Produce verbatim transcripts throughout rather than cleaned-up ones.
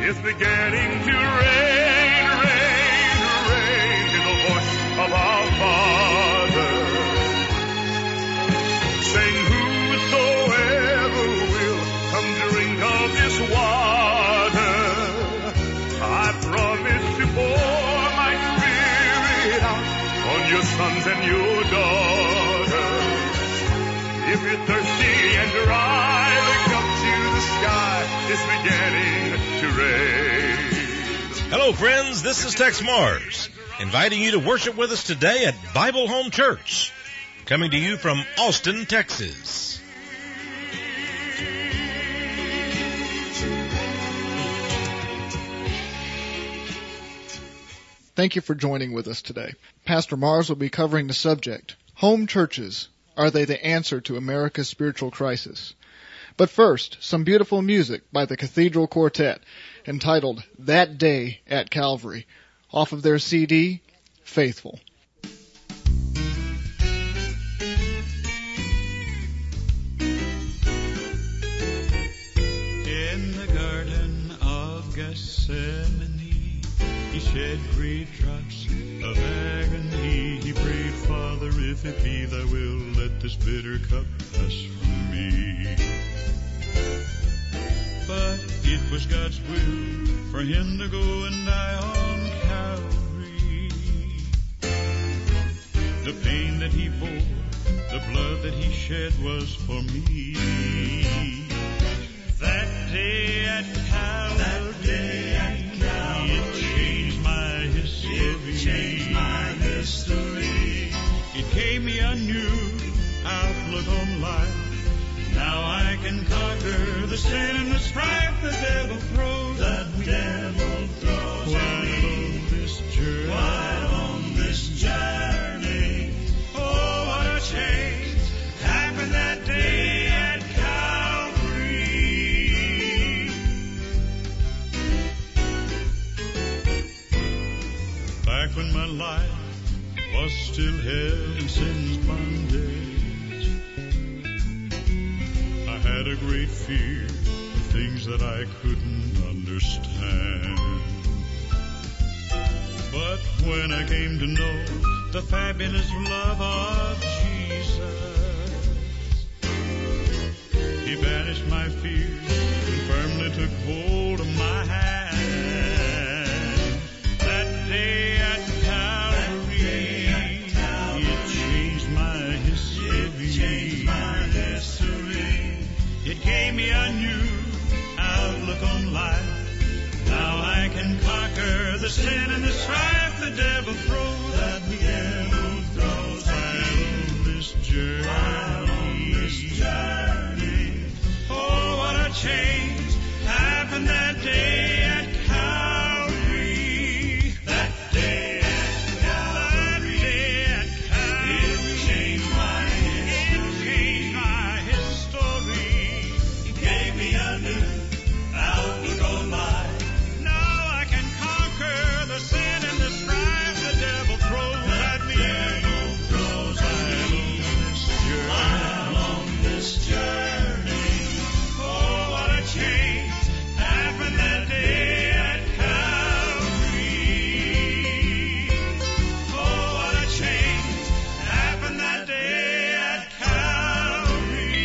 is beginning to reign, reign, reign in the voice of our Father, saying, whosoever will come drink of this water, I promise to pour my Spirit out on your sons and your daughters. If you're thirsty and dry, look up to the sky, it's beginning to rain. Hello, friends. This is Texe Marrs, inviting you to worship with us today at Bible Home Church, coming to you from Austin, Texas. Thank you for joining with us today. Pastor Marrs will be covering the subject, Home Churches, Are They the Answer to America's Spiritual Crisis? But first, some beautiful music by the Cathedral Quartet, entitled That Day at Calvary, off of their C D, Faithful. In the Garden of Gethsemane, he shed great drops of agony. He prayed, Father, if it be thy will, let this bitter cup pass from me. But it was God's will for him to go and die on Calvary. The pain that he bore, the blood that he shed was for me. That day at Calvary, that day at Calvary, it changed my history. It changed my history. It gave me a new outlook on life. Now I can conquer the sin and the strife the devil throws. The devil throws while on this journey. While on this journey. Oh, what a change happened that day at Calvary. Back when my life was still held in sin's bondage, I had a great fear of things that I couldn't understand. But when I came to know the fabulous love of Jesus, he banished my fears and firmly took hold of my hand. That day at Calvary, it changed my history. It changed my history. It gave me a new outlook on life. Now I can conquer the sin and the strife the devil throws. That the devil throws while on this journey. While on this journey. Oh, what a change happened that day at Calvary. That day at Calvary. That day at Calvary. It changed my history. It changed my history. It gave me a new outlook on life. Now I can conquer the sin and the strife the devil throws at me. The devil throws at me. While on this journey. Oh, what a change happened that day at Calvary. Oh, what a change happened that day at Calvary.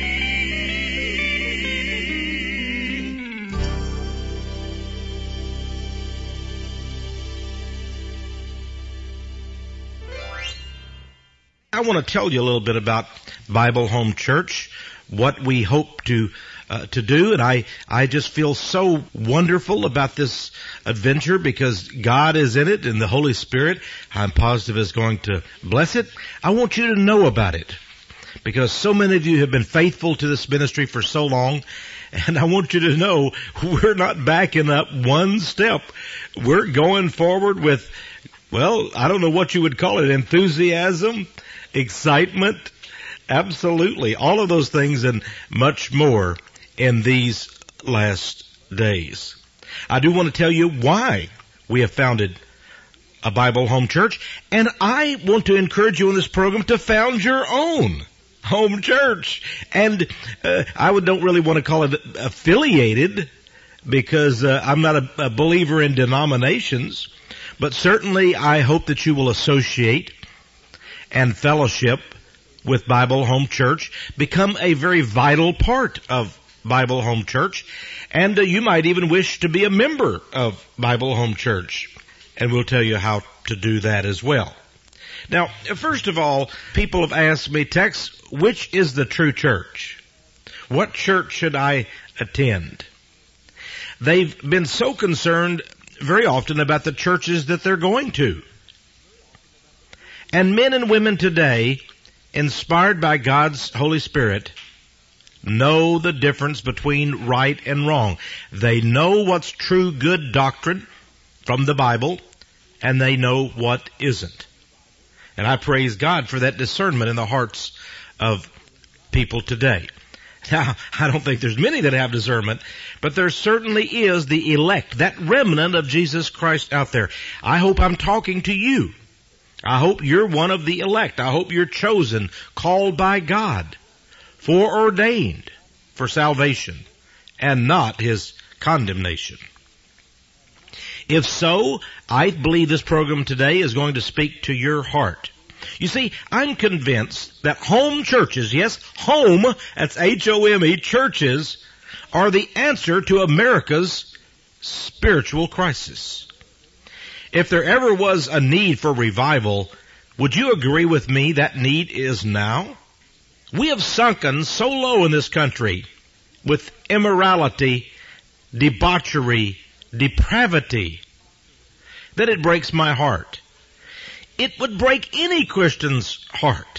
I want to tell you a little bit about Bible Home Church, what we hope to uh, to do, and I I just feel so wonderful about this adventure because God is in it and the Holy Spirit, I'm positive, is going to bless it. I want you to know about it because so many of you have been faithful to this ministry for so long, and I want you to know we're not backing up one step. We're going forward with, well, I don't know what you would call it, enthusiasm, excitement, absolutely, all of those things and much more in these last days. I do want to tell you why we have founded a Bible Home Church, and I want to encourage you in this program to found your own home church. And uh, I would, don't really want to call it affiliated, because uh, I'm not a, a believer in denominations, but certainly I hope that you will associate and fellowship with Bible Home Church, become a very vital part of Bible Home Church, and uh, you might even wish to be a member of Bible Home Church, and we'll tell you how to do that as well. Now, first of all, people have asked me, Tex, which is the true church? What church should I attend? They've been so concerned very often about the churches that they're going to. And men and women today, inspired by God's Holy Spirit, know the difference between right and wrong. They know what's true, good doctrine from the Bible, and they know what isn't. And I praise God for that discernment in the hearts of people today. Now, I don't think there's many that have discernment, but there certainly is the elect, that remnant of Jesus Christ out there. I hope I'm talking to you. I hope you're one of the elect. I hope you're chosen, called by God, foreordained for salvation, and not His condemnation. If so, I believe this program today is going to speak to your heart. You see, I'm convinced that home churches, yes, home, that's H O M E, churches, are the answer to America's spiritual crisis. If there ever was a need for revival, would you agree with me that need is now? We have sunken so low in this country with immorality, debauchery, depravity, that it breaks my heart. It would break any Christian's heart.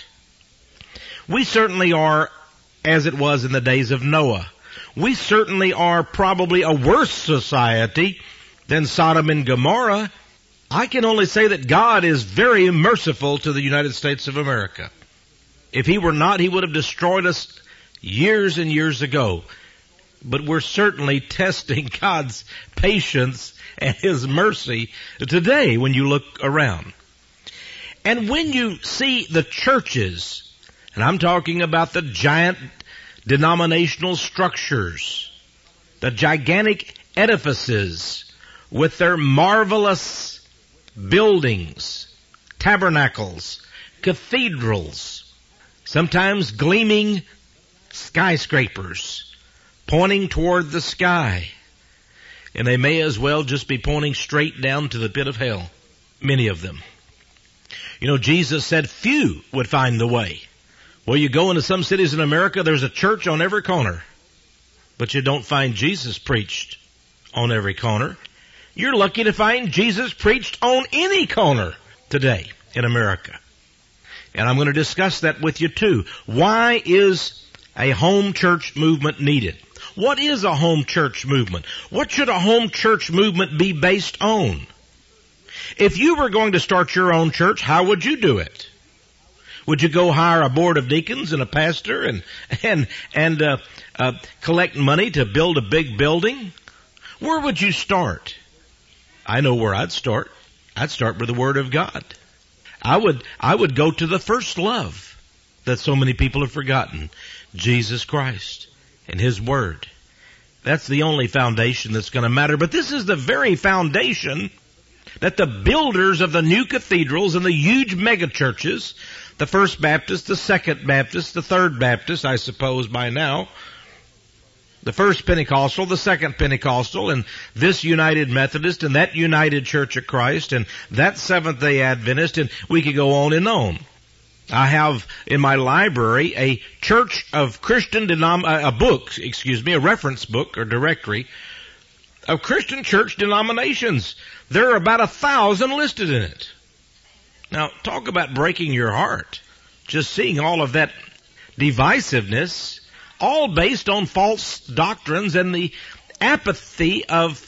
We certainly are as it was in the days of Noah. We certainly are probably a worse society than Sodom and Gomorrah. I can only say that God is very merciful to the United States of America. If He were not, He would have destroyed us years and years ago. But we're certainly testing God's patience and His mercy today when you look around. And when you see the churches, and I'm talking about the giant denominational structures, the gigantic edifices with their marvelous buildings, tabernacles, cathedrals, sometimes gleaming skyscrapers pointing toward the sky. And they may as well just be pointing straight down to the pit of hell, many of them. You know, Jesus said few would find the way. Well, you go into some cities in America, there's a church on every corner, but you don't find Jesus preached on every corner. You're lucky to find Jesus preached on any corner today in America. And I'm going to discuss that with you too. Why is a home church movement needed? What is a home church movement? What should a home church movement be based on? If you were going to start your own church, how would you do it? Would you go hire a board of deacons and a pastor and and and uh, uh, collect money to build a big building? Where would you start? I know where I'd start. I'd start with the Word of God. I would I would go to the first love that so many people have forgotten, Jesus Christ and His Word. That's the only foundation that's going to matter. But this is the very foundation that the builders of the new cathedrals and the huge mega churches, the First Baptist, the Second Baptist, the Third Baptist, I suppose by now, the First Pentecostal, the Second Pentecostal, and this United Methodist, and that United Church of Christ, and that Seventh-day Adventist, and we could go on and on. I have in my library a Church of Christian denom- a book, excuse me, a reference book or directory of Christian church denominations. There are about a thousand listed in it. Now, talk about breaking your heart. Just seeing all of that divisiveness, all based on false doctrines and the apathy of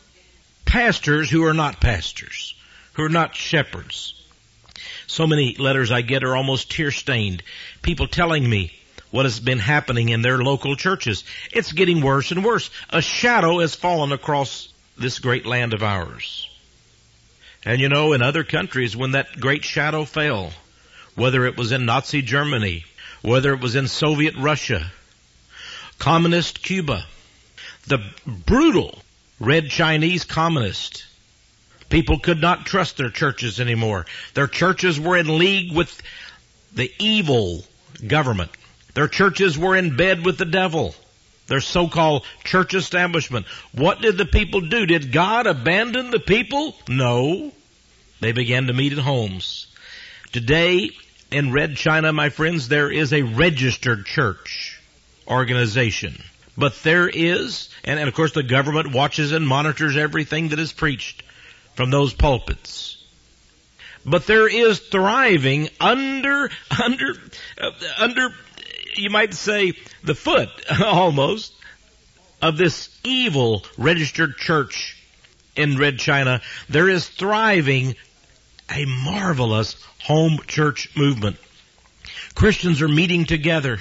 pastors who are not pastors, who are not shepherds. So many letters I get are almost tear-stained. People telling me what has been happening in their local churches. It's getting worse and worse. A shadow has fallen across this great land of ours. And you know, in other countries, when that great shadow fell, whether it was in Nazi Germany, whether it was in Soviet Russia, communist Cuba, the brutal Red Chinese communist. People could not trust their churches anymore. Their churches were in league with the evil government. Their churches were in bed with the devil. Their so-called church establishment. What did the people do? Did God abandon the people? No. They began to meet in homes. Today, in Red China, my friends, there is a registered church organization. But there is, and, and of course the government watches and monitors everything that is preached from those pulpits. But there is thriving under, under, uh, under, you might say, the foot, almost, of this evil registered church in Red China. There is thriving a marvelous home church movement. Christians are meeting together.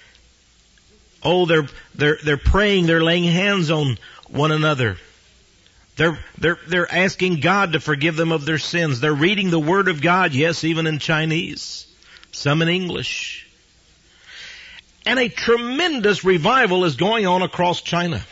Oh, they're, they're, they're praying, they're laying hands on one another. They're, they're, they're asking God to forgive them of their sins. They're reading the Word of God, yes, even in Chinese, some in English. And a tremendous revival is going on across China.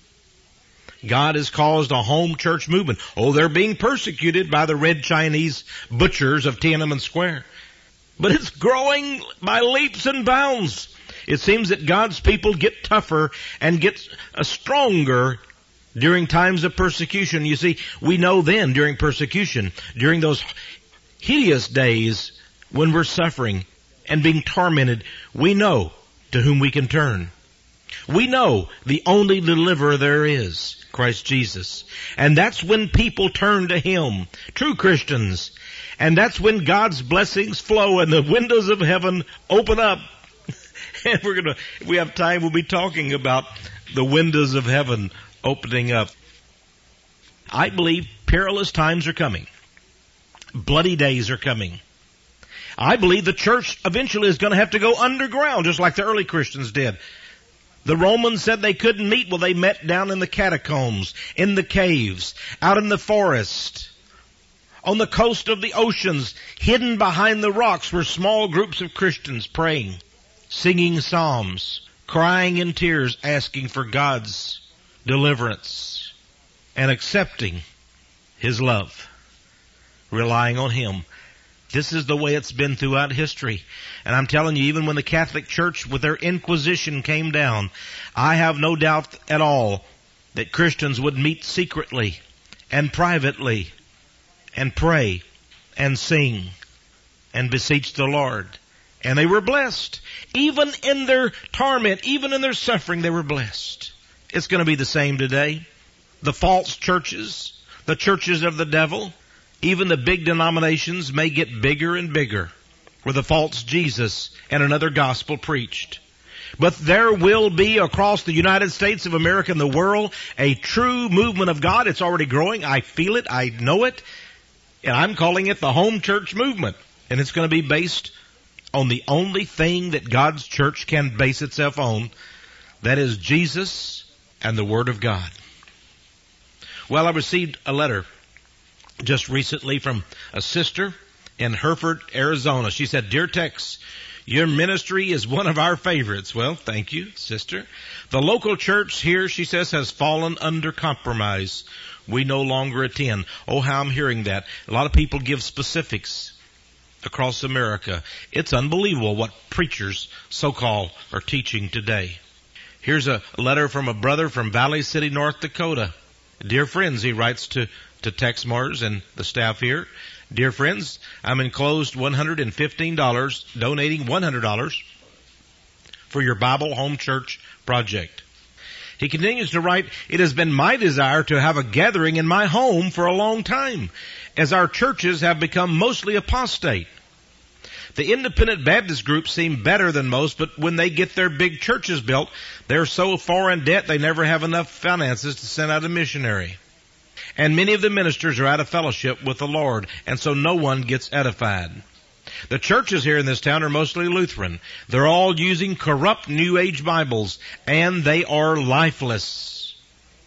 God has caused a home church movement. Oh, they're being persecuted by the red Chinese butchers of Tiananmen Square. But it's growing by leaps and bounds. It seems that God's people get tougher and get stronger during times of persecution. You see, we know then during persecution, during those hideous days when we're suffering and being tormented, we know to whom we can turn. We know the only deliverer there is, Christ Jesus. And that's when people turn to Him, true Christians. And that's when God's blessings flow and the windows of heaven open up. And we're going to, if we have time, we'll be talking about the windows of heaven opening up. I believe perilous times are coming. Bloody days are coming. I believe the church eventually is going to have to go underground, just like the early Christians did. The Romans said they couldn't meet. Well, they met down in the catacombs, in the caves, out in the forest, on the coast of the oceans, hidden behind the rocks were small groups of Christians praying, singing psalms, crying in tears, asking for God's deliverance, and accepting His love, relying on Him. This is the way it's been throughout history. And I'm telling you, even when the Catholic Church with their Inquisition came down, I have no doubt at all that Christians would meet secretly and privately and pray and sing and beseech the Lord. And they were blessed. Even in their torment, even in their suffering, they were blessed. It's going to be the same today. The false churches, the churches of the devil, even the big denominations may get bigger and bigger where the false Jesus and another gospel preached. But there will be across the United States of America and the world a true movement of God. It's already growing. I feel it. I know it. And I'm calling it the home church movement. And it's going to be based on the only thing that God's church can base itself on. That is Jesus and the Word of God. Well, I received a letter just recently from a sister in Hereford, Arizona. She said, "Dear Tex, your ministry is one of our favorites." Well, thank you, sister. "The local church here," she says, "has fallen under compromise. We no longer attend." Oh, how I'm hearing that. A lot of people give specifics across America. It's unbelievable what preachers, so-called, are teaching today. Here's a letter from a brother from Valley City, North Dakota. "Dear friends," he writes to to Texe Marrs and the staff here. "Dear friends, I'm enclosed one hundred fifteen dollars, donating one hundred dollars for your Bible Home Church project." He continues to write, "It has been my desire to have a gathering in my home for a long time, as our churches have become mostly apostate. The independent Baptist groups seem better than most, but when they get their big churches built, they're so far in debt they never have enough finances to send out a missionary. And many of the ministers are out of fellowship with the Lord, and so no one gets edified. The churches here in this town are mostly Lutheran. They're all using corrupt New Age Bibles, and they are lifeless."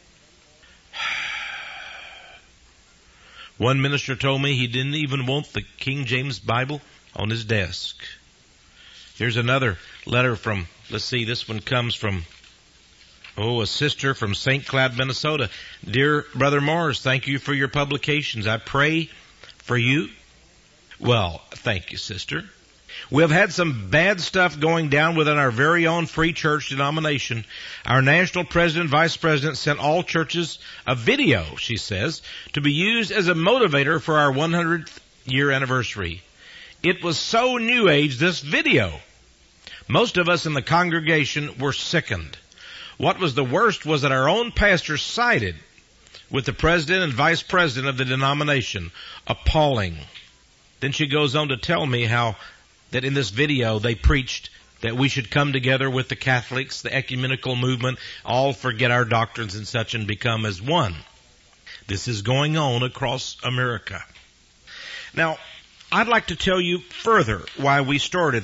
One minister told me he didn't even want the King James Bible on his desk. Here's another letter from, let's see, this one comes from Oh, a sister from Saint Cloud, Minnesota. Dear Brother Marrs, thank you for your publications. I pray for you. Well, thank you, sister. We have had some bad stuff going down within our very own free church denomination. Our national president, vice president sent all churches a video, she says, to be used as a motivator for our one hundredth year anniversary. It was so new age, this video. Most of us in the congregation were sickened. What was the worst was that our own pastor sided with the president and vice president of the denomination. Appalling. Then she goes on to tell me how that in this video they preached that we should come together with the Catholics, the ecumenical movement, all forget our doctrines and such and become as one. This is going on across America. Now, I'd like to tell you further why we started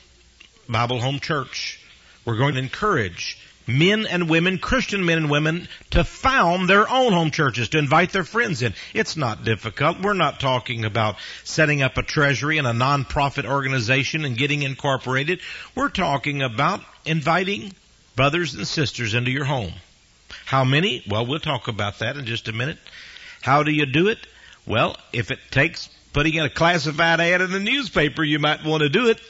Bible Home Church. We're going to encourage men and women, Christian men and women, to found their own home churches, to invite their friends in. It's not difficult. We're not talking about setting up a treasury and a non-profit organization and getting incorporated. We're talking about inviting brothers and sisters into your home. How many? Well, we'll talk about that in just a minute. How do you do it? Well, if it takes putting in a classified ad in the newspaper, you might want to do it.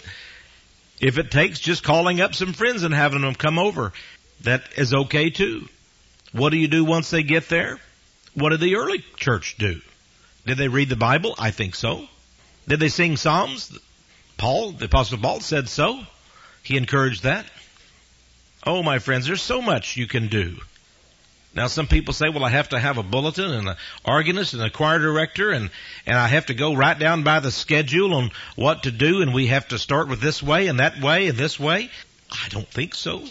If it takes just calling up some friends and having them come over, that is okay too. What do you do once they get there? What did the early church do? Did they read the Bible? I think so. Did they sing Psalms? Paul, the Apostle Paul said so. He encouraged that. Oh, my friends, there's so much you can do. Now, some people say, well, I have to have a bulletin and an organist and a choir director, and, and I have to go right down by the schedule on what to do, and we have to start with this way and that way and this way. I don't think so.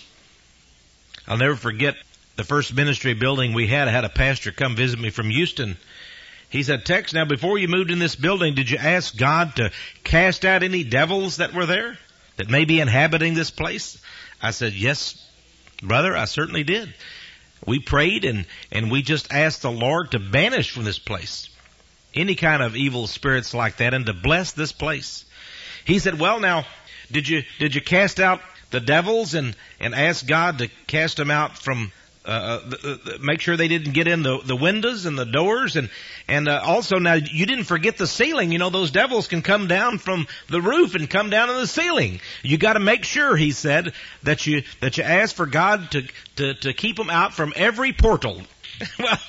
I'll never forget the first ministry building we had. I had a pastor come visit me from Houston. He said, Tex, now before you moved in this building, did you ask God to cast out any devils that were there, that may be inhabiting this place? I said, yes, brother, I certainly did. We prayed and, and we just asked the Lord to banish from this place any kind of evil spirits like that and to bless this place. He said, well, now, did you did you cast out the devils and, and ask God to cast them out from, uh, the, the, make sure they didn't get in the, the windows and the doors? And, and uh, also, now, you didn't forget the ceiling. You know, those devils can come down from the roof and come down in the ceiling. You got to make sure, he said, that you that you ask for God to, to, to keep them out from every portal. well,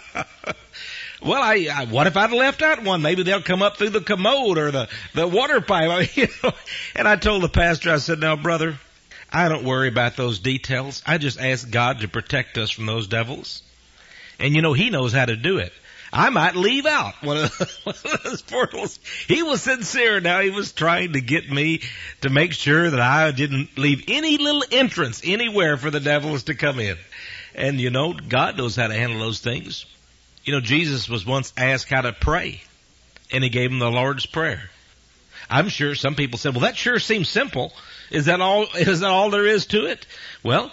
well, I, I what if I'd left out one? Maybe they'll come up through the commode or the, the water pipe. I mean, you know. And I told the pastor, I said, now, brother, I don't worry about those details. I just ask God to protect us from those devils. And you know, he knows how to do it. I might leave out one of, one of those portals. He was sincere now. He was trying to get me to make sure that I didn't leave any little entrance anywhere for the devils to come in. And you know, God knows how to handle those things. You know, Jesus was once asked how to pray, and he gave him the Lord's Prayer. I'm sure some people said, well, that sure seems simple. Is that all, is that all there is to it? Well,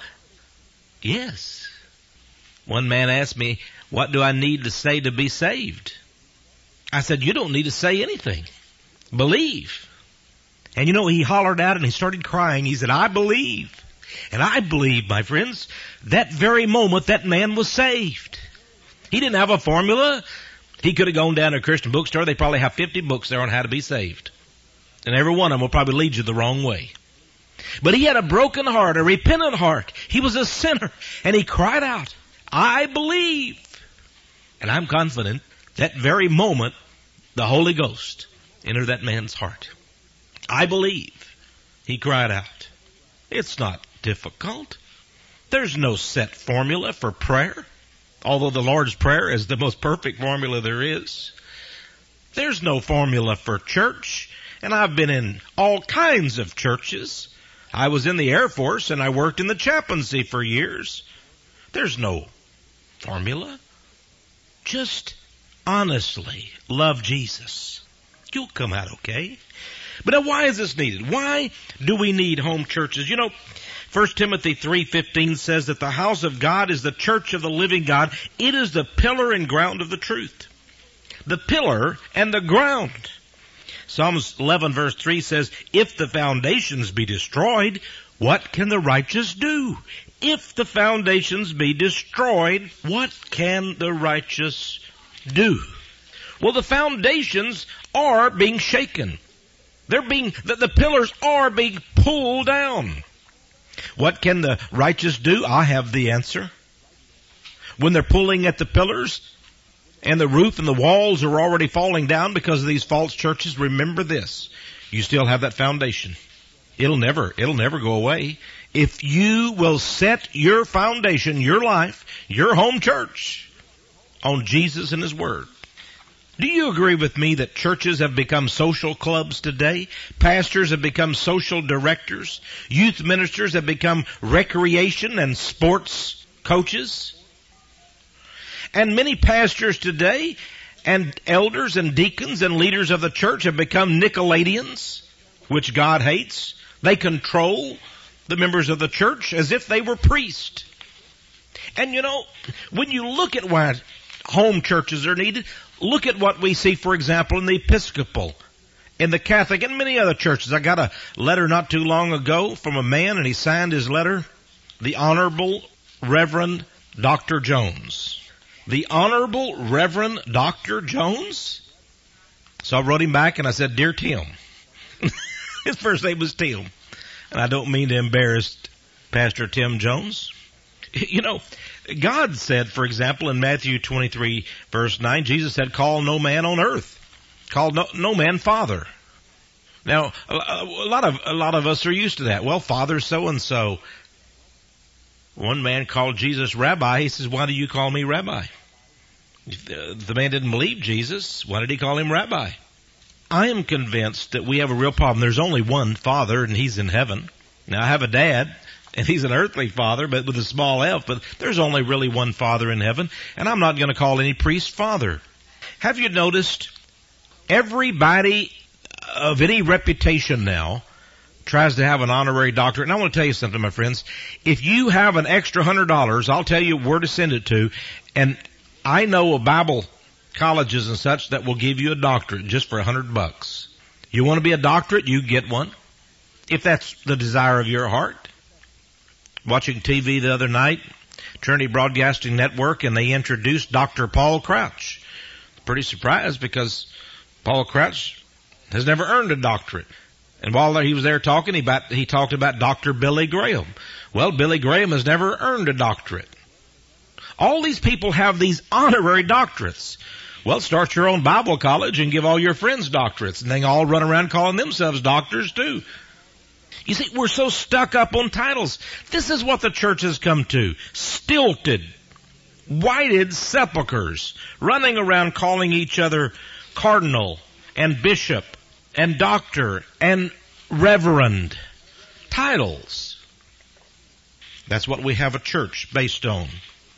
yes. One man asked me, what do I need to say to be saved? I said, you don't need to say anything. Believe. And you know, he hollered out and he started crying. He said, I believe. And I believe, my friends, that very moment that man was saved. He didn't have a formula. He could have gone down to a Christian bookstore. They probably have fifty books there on how to be saved. And every one of them will probably lead you the wrong way. But he had a broken heart, a repentant heart. He was a sinner. And he cried out, I believe. And I'm confident that very moment, the Holy Ghost entered that man's heart. I believe. He cried out. It's not difficult. There's no set formula for prayer. Although the Lord's Prayer is the most perfect formula there is. There's no formula for church. And I've been in all kinds of churches. I was in the Air Force and I worked in the chaplaincy for years. There's no formula. Just honestly love Jesus. You'll come out okay. But now why is this needed? Why do we need home churches? You know, First Timothy three fifteen says that the house of God is the church of the living God. It is the pillar and ground of the truth. The pillar and the ground. Psalms eleven verse three says, if the foundations be destroyed, what can the righteous do? if the foundations be destroyed, what can the righteous do? Well, the foundations are being shaken. They're being, the, the pillars are being pulled down. What can the righteous do? I have the answer. When they're pulling at the pillars and the roof and the walls are already falling down because of these false churches, remember this. You still have that foundation. It'll never, it'll never go away. If you will set your foundation, your life, your home church on Jesus and His Word. Do you agree with me that churches have become social clubs today? Pastors have become social directors. Youth ministers have become recreation and sports coaches. And many pastors today and elders and deacons and leaders of the church have become Nicolaitans, which God hates. They control the members of the church as if they were priests. And you know, when you look at why home churches are needed, look at what we see, for example, in the Episcopal, in the Catholic, and many other churches. I got a letter not too long ago from a man, and he signed his letter, the Honorable Reverend Doctor Jones. The Honorable Reverend Doctor Jones? So I wrote him back and I said, Dear Tim. His first name was Tim. And I don't mean to embarrass Pastor Tim Jones. You know, God said, for example, in Matthew twenty-three, verse nine, Jesus said, call no man on earth. Call no, no man father. Now, a, a lot of, a lot of us are used to that. Well, father so-and-so. One man called Jesus rabbi. He says, why do you call me rabbi? The man didn't believe Jesus. Why did he call him rabbi? I am convinced that we have a real problem. There's only one Father, and He's in heaven. Now, I have a dad, and he's an earthly father, but with a small f, but there's only really one Father in heaven, and I'm not going to call any priest father. Have you noticed everybody of any reputation now tries to have an honorary doctorate? And I want to tell you something, my friends. If you have an extra hundred dollars, I'll tell you where to send it to, and I know of Bible colleges and such that will give you a doctorate just for a hundred bucks. You want to be a doctorate, you get one, if that's the desire of your heart. Watching T V the other night, Trinity Broadcasting Network, and they introduced Doctor Paul Crouch. Pretty surprised because Paul Crouch has never earned a doctorate. And while he was there talking, he, about, he talked about Doctor Billy Graham. Well, Billy Graham has never earned a doctorate. All these people have these honorary doctorates. Well, start your own Bible college and give all your friends doctorates, and they all run around calling themselves doctors too. You see, we're so stuck up on titles. This is what the church has come to. Stilted, whited sepulchres, running around calling each other cardinal and bishop and doctor and reverend. Titles. That's what we have a church based on.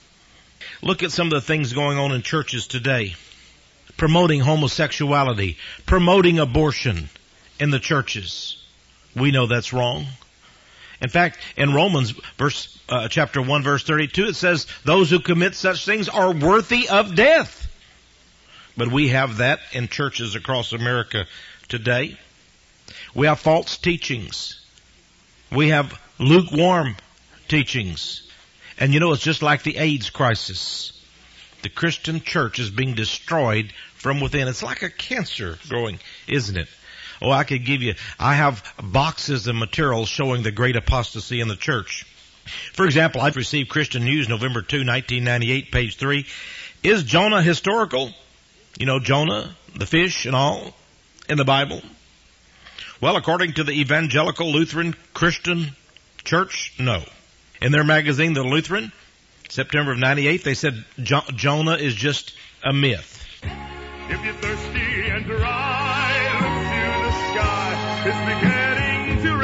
Look at some of the things going on in churches today. Promoting homosexuality, promoting abortion in the churches. We know that's wrong. In fact, in Romans verse uh, chapter one, verse thirty-two, it says, those who commit such things are worthy of death. But we have that in churches across America today. We have false teachings. We have lukewarm teachings. And you know, it's just like the AIDS crisis. The Christian church is being destroyed from within. It's like a cancer growing, isn't it? Oh, I could give you, I have boxes of materials showing the great apostasy in the church. For example, I've received Christian News, November second, nineteen ninety-eight, page three. Is Jonah historical? You know, Jonah, the fish and all, in the Bible? Well, according to the Evangelical Lutheran Christian Church, no. In their magazine, The Lutheran, September of ninety-eight, they said jo- Jonah is just a myth. If you're thirsty and dry, look to the sky. It's beginning to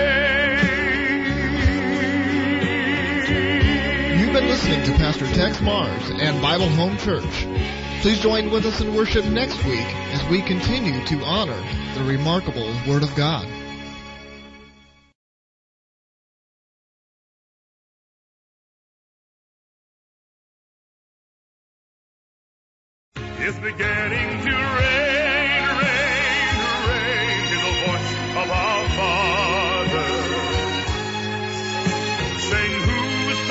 rain. You've been listening to Pastor Texe Marrs and Bible Home Church. Please join with us in worship next week as we continue to honor the remarkable Word of God. It's beginning to rain, rain, rain, is the voice of our Father. Saying, who's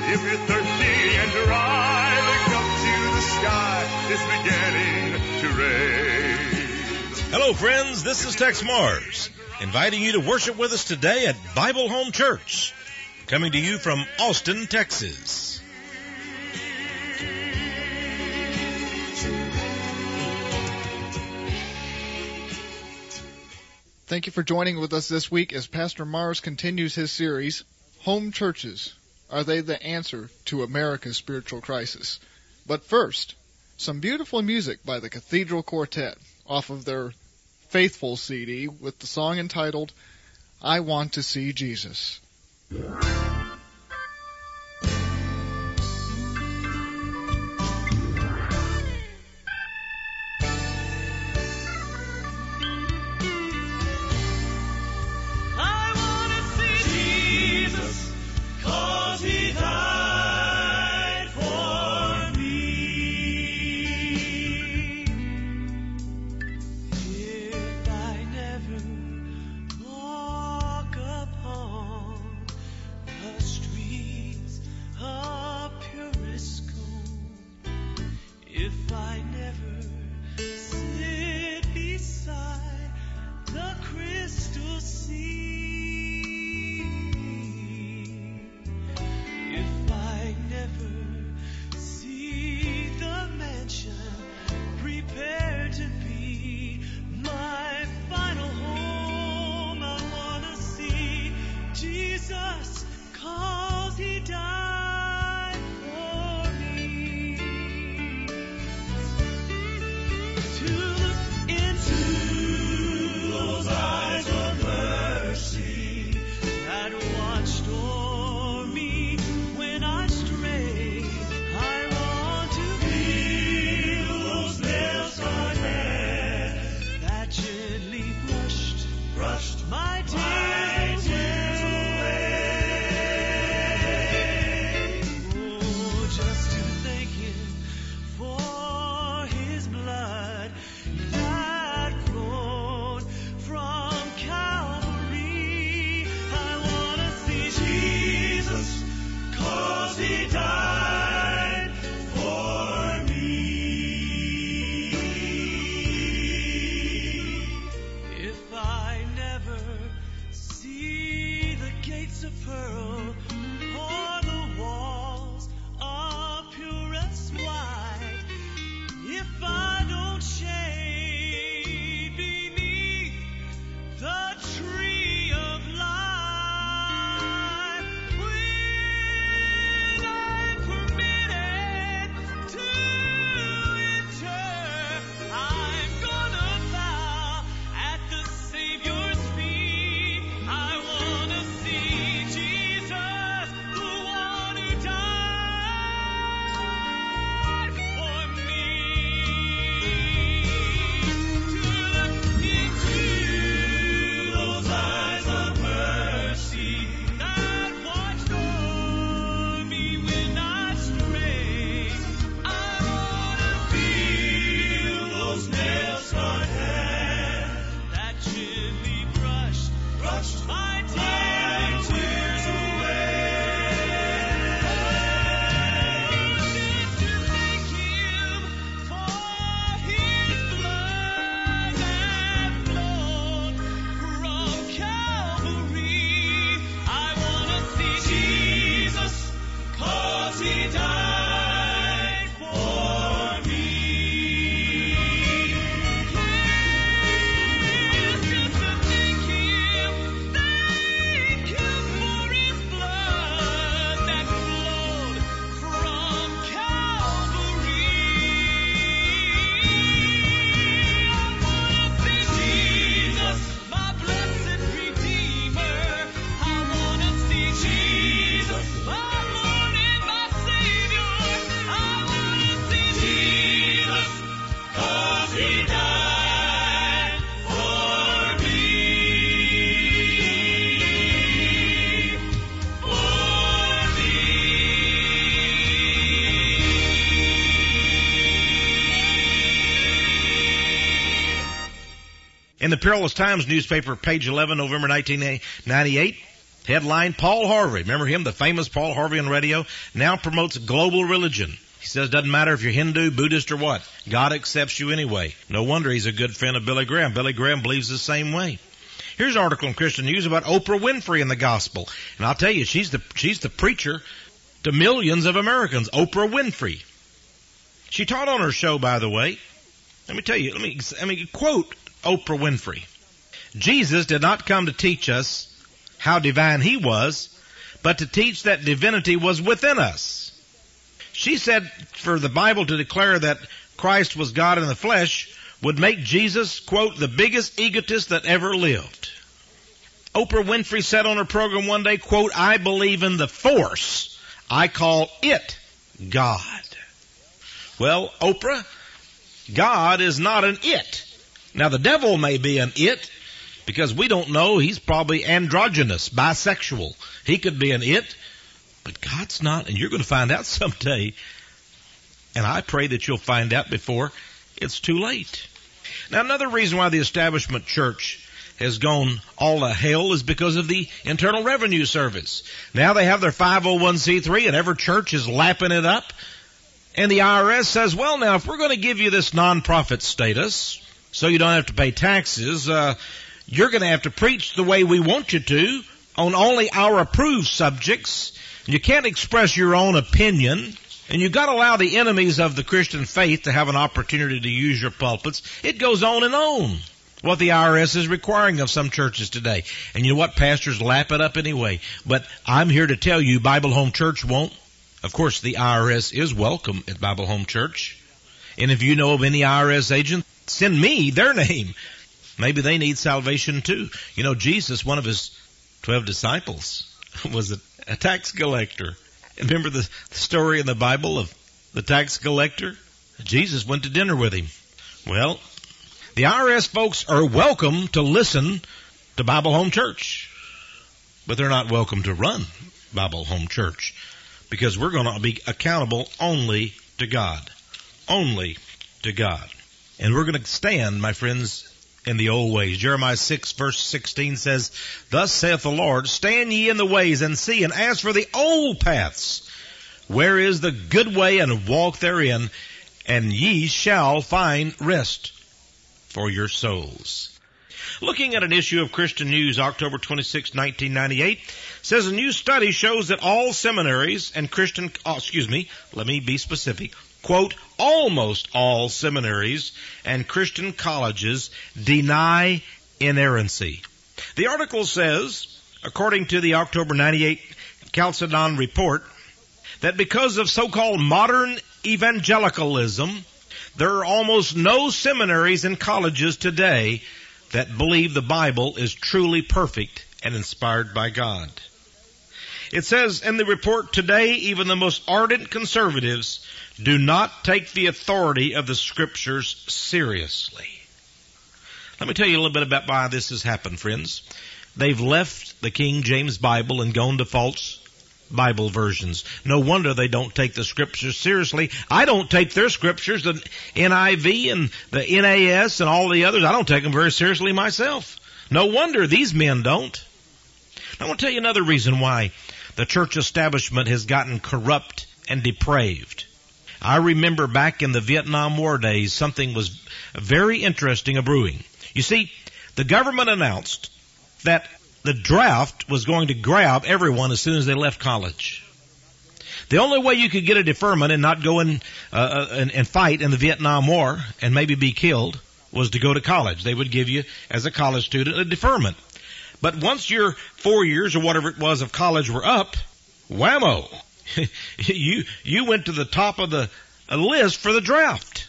If you're thirsty and dry, look up to the sky. It's beginning to rain. Hello, friends. This is Texe Marrs, inviting you to worship with us today at Bible Home Church, coming to you from Austin, Texas. Thank you for joining with us this week as Pastor Marrs continues his series, Home Churches, Are They the Answer to America's Spiritual Crisis? But first, some beautiful music by the Cathedral Quartet off of their Faithful C D with the song entitled, I Want to See Jesus. In the Perilous Times newspaper, page eleven, November nineteen ninety-eight, Headline, Paul Harvey. Remember him, the famous Paul Harvey on radio? Now promotes global religion. He says, doesn't matter if you're Hindu, Buddhist, or what. God accepts you anyway. No wonder he's a good friend of Billy Graham. Billy Graham believes the same way. Here's an article in Christian News about Oprah Winfrey and the gospel. And I'll tell you, she's the, she's the preacher to millions of Americans. Oprah Winfrey. She taught on her show, by the way. Let me tell you, let me, let me quote Oprah Winfrey. Jesus did not come to teach us how divine he was, but to teach that divinity was within us. She said for the Bible to declare that Christ was God in the flesh would make Jesus, quote, the biggest egotist that ever lived. Oprah Winfrey said on her program one day, quote, I believe in the force. I call it God. Well, Oprah, God is not an it. Now, the devil may be an it, because we don't know. He's probably androgynous, bisexual. He could be an it, but God's not, and you're going to find out someday. And I pray that you'll find out before it's too late. Now, another reason why the establishment church has gone all to hell is because of the Internal Revenue Service. Now they have their five oh one c three, and every church is lapping it up. And the I R S says, well, now, if we're going to give you this nonprofit status so you don't have to pay taxes, uh, you're going to have to preach the way we want you to on only our approved subjects. You can't express your own opinion. And you've got to allow the enemies of the Christian faith to have an opportunity to use your pulpits. It goes on and on, what the I R S is requiring of some churches today. And you know what? Pastors lap it up anyway. But I'm here to tell you, Bible Home Church won't. Of course, the I R S is welcome at Bible Home Church. And if you know of any I R S agent, send me their name. Maybe they need salvation too. You know, Jesus, one of his twelve disciples, was a, a tax collector. Remember the story in the Bible of the tax collector? Jesus went to dinner with him. Well, the I R S folks are welcome to listen to Bible Home Church, but they're not welcome to run Bible Home Church, because we're going to be accountable only to God. Only to God. And we're going to stand, my friends, in the old ways. Jeremiah six verse sixteen says, thus saith the Lord, stand ye in the ways and see, and ask for the old paths, where is the good way, and walk therein, and ye shall find rest for your souls. Looking at an issue of Christian News, October twenty-sixth, nineteen ninety-eight, says a new study shows that all seminaries and Christian, oh, excuse me, let me be specific, quote, almost all seminaries and Christian colleges deny inerrancy. The article says, according to the October ninety-eight Chalcedon report, that because of so-called modern evangelicalism, there are almost no seminaries and colleges today that believe the Bible is truly perfect and inspired by God. It says in the report, today even the most ardent conservatives do not take the authority of the Scriptures seriously. Let me tell you a little bit about why this has happened, friends. They've left the King James Bible and gone to false Bible versions. No wonder they don't take the Scriptures seriously. I don't take their Scriptures, the N I V and the N A S and all the others. I don't take them very seriously myself. No wonder these men don't. I want to tell you another reason why the church establishment has gotten corrupt and depraved. I remember back in the Vietnam War days, something was very interesting a brewing. You see, the government announced that the draft was going to grab everyone as soon as they left college. The only way you could get a deferment and not go in uh, and, and fight in the Vietnam War and maybe be killed was to go to college. They would give you, as a college student, a deferment. But once your four years or whatever it was of college were up, whammo, you you went to the top of the list for the draft.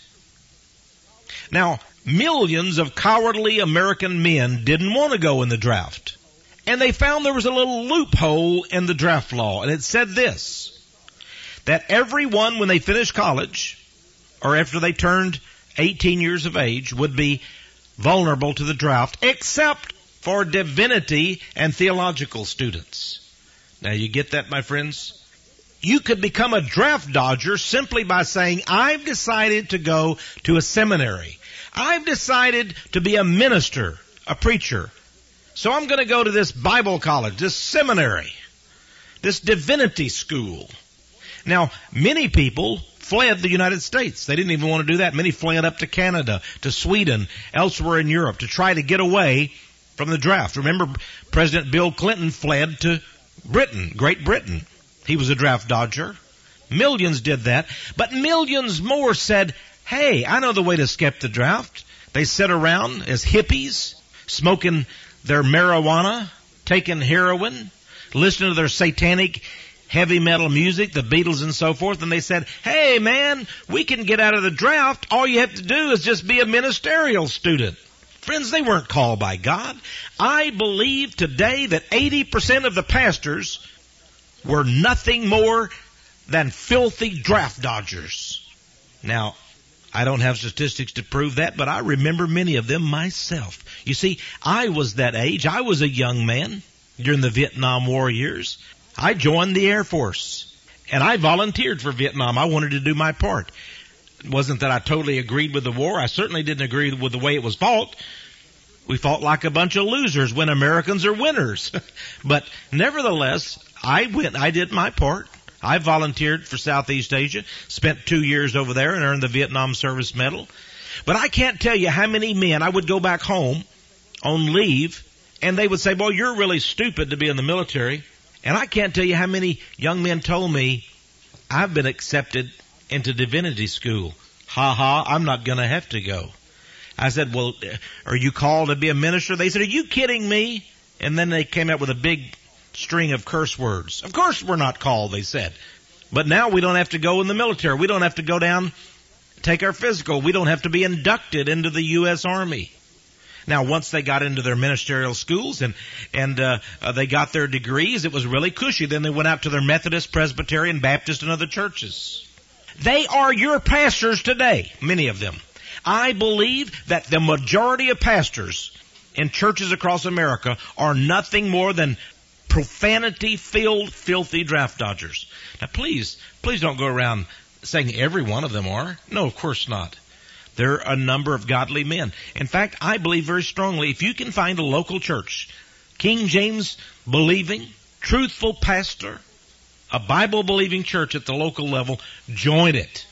Now, millions of cowardly American men didn't want to go in the draft. And they found there was a little loophole in the draft law. And it said this, that everyone, when they finished college, or after they turned eighteen years of age, would be vulnerable to the draft, except for divinity and theological students. Now, you get that, my friends? You could become a draft dodger simply by saying, I've decided to go to a seminary. I've decided to be a minister, a preacher, So I'm going to go to this Bible college, this seminary, this divinity school. Now, many people fled the United States. They didn't even want to do that. Many fled up to Canada, to Sweden, elsewhere in Europe to try to get away from the draft. Remember, President Bill Clinton fled to Britain, Great Britain. He was a draft dodger. Millions did that. But millions more said, hey, I know the way to escape the draft. They sit around as hippies, smoking their marijuana, taking heroin, listening to their satanic heavy metal music, the Beatles and so forth, and they said, hey man, we can get out of the draft. All you have to do is just be a ministerial student. Friends, they weren't called by God. I believe today that eighty percent of the pastors were nothing more than filthy draft dodgers. Now, I don't have statistics to prove that, but I remember many of them myself. You see, I was that age. I was a young man during the Vietnam War years. I joined the Air Force, and I volunteered for Vietnam. I wanted to do my part. It wasn't that I totally agreed with the war. I certainly didn't agree with the way it was fought. We fought like a bunch of losers when Americans are winners. But nevertheless, I went, I did my part. I volunteered for Southeast Asia, spent two years over there and earned the Vietnam Service Medal. But I can't tell you how many men I would go back home on leave, and they would say, well, you're really stupid to be in the military. And I can't tell you how many young men told me, I've been accepted into divinity school. Ha ha, I'm not going to have to go. I said, well, are you called to be a minister? They said, are you kidding me? And then they came out with a big string of curse words. Of course we're not called, they said. But now we don't have to go in the military. We don't have to go down, take our physical. We don't have to be inducted into the U S Army. Now, once they got into their ministerial schools and and uh, uh, they got their degrees, it was really cushy. Then they went out to their Methodist, Presbyterian, Baptist, and other churches. They are your pastors today, many of them. I believe that the majority of pastors in churches across America are nothing more than profanity-filled, filthy draft dodgers. Now, please, please don't go around saying every one of them are. No, of course not. There are a number of godly men. In fact, I believe very strongly if you can find a local church, King James believing, truthful pastor, a Bible believing church at the local level, join it.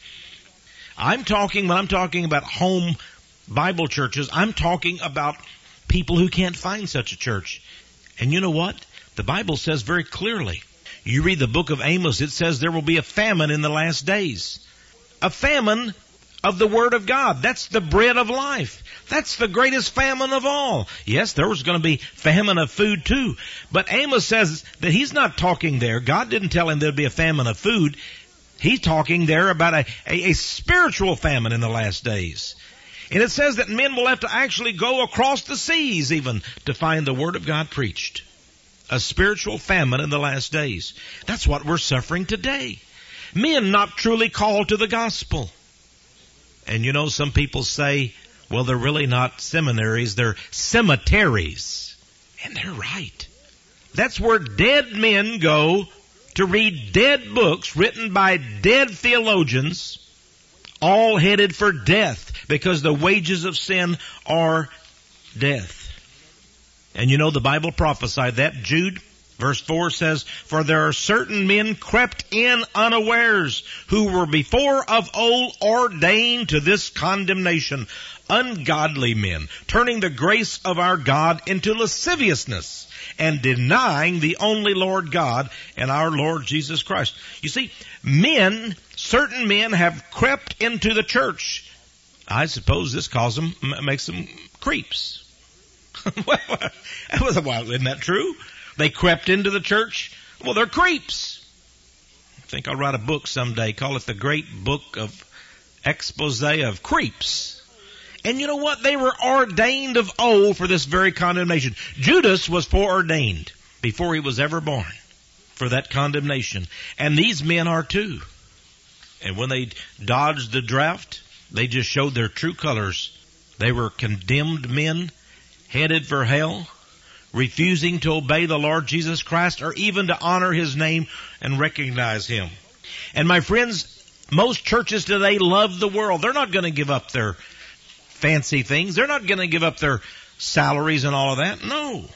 I'm talking, when I'm talking about home Bible churches, I'm talking about people who can't find such a church. And you know what? The Bible says very clearly. You read the book of Amos, it says there will be a famine in the last days. A famine of the Word of God. That's the bread of life. That's the greatest famine of all. Yes, there was going to be famine of food too. But Amos says that he's not talking there. God didn't tell him there'd be a famine of food. He's talking there about a, a, a spiritual famine in the last days. And it says that men will have to actually go across the seas even to find the Word of God preached. A spiritual famine in the last days. That's what we're suffering today. Men not truly called to the gospel. And you know, some people say, well, they're really not seminaries, they're cemeteries. And they're right. That's where dead men go to read dead books written by dead theologians, all headed for death, because the wages of sin are death. And you know, the Bible prophesied that. Jude verse four says, for there are certain men crept in unawares, who were before of old ordained to this condemnation, ungodly men, turning the grace of our God into lasciviousness, and denying the only Lord God and our Lord Jesus Christ. You see, men, certain men have crept into the church. I suppose this calls them, makes them creeps. Well, that was a while, isn't that true? They crept into the church. Well, they're creeps. I think I'll write a book someday. Call it the Great Book of Expose of Creeps. And you know what? They were ordained of old for this very condemnation. Judas was foreordained before he was ever born for that condemnation. And these men are too. And when they dodged the draft, they just showed their true colors. They were condemned men, headed for hell, refusing to obey the Lord Jesus Christ or even to honor His name and recognize Him. And my friends, most churches today love the world. They're not going to give up their fancy things. They're not going to give up their salaries and all of that. No.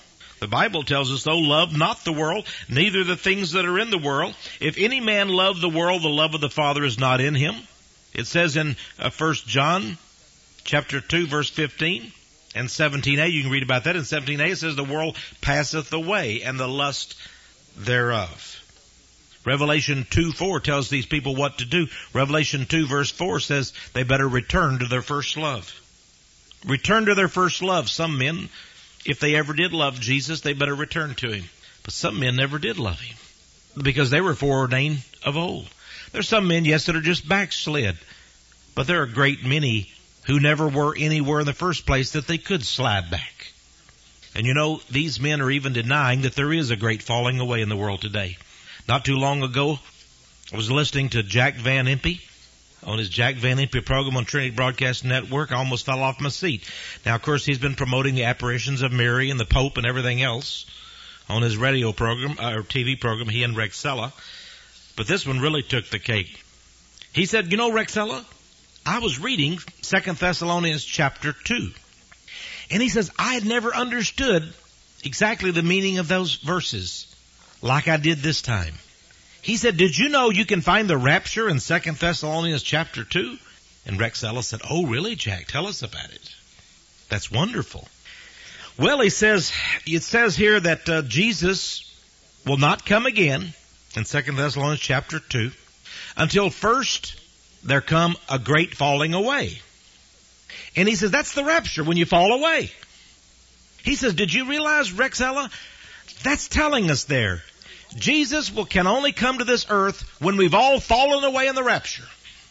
The Bible tells us, though, love not the world, neither the things that are in the world. If any man love the world, the love of the Father is not in him. It says in uh, First John chapter two, verse fifteen and seventeen a, you can read about that. In seventeen a, it says, the world passeth away, and the lust thereof. Revelation two four tells these people what to do. Revelation two, verse four says they better return to their first love. Return to their first love. Some men, if they ever did love Jesus, they better return to him. But some men never did love him because they were foreordained of old. There's some men, yes, that are just backslid. But there are a great many who never were anywhere in the first place that they could slide back. And you know, these men are even denying that there is a great falling away in the world today. Not too long ago, I was listening to Jack Van Impe on his Jack Van Impe program on Trinity Broadcast Network. I almost fell off my seat. Now, of course, he's been promoting the apparitions of Mary and the Pope and everything else on his radio program, or T V program, he and Rexella. But this one really took the cake. He said, you know, Rexella, I was reading Second Thessalonians chapter two. And he says, I had never understood exactly the meaning of those verses like I did this time. He said, did you know you can find the rapture in Second Thessalonians chapter two? And Rexella said, oh, really, Jack? Tell us about it. That's wonderful. Well, he says, it says here that uh, Jesus will not come again in Second Thessalonians chapter two until first there come a great falling away. And he says, that's the rapture, when you fall away. He says, did you realize, Rexella, that's telling us there, Jesus will can only come to this earth when we've all fallen away in the rapture.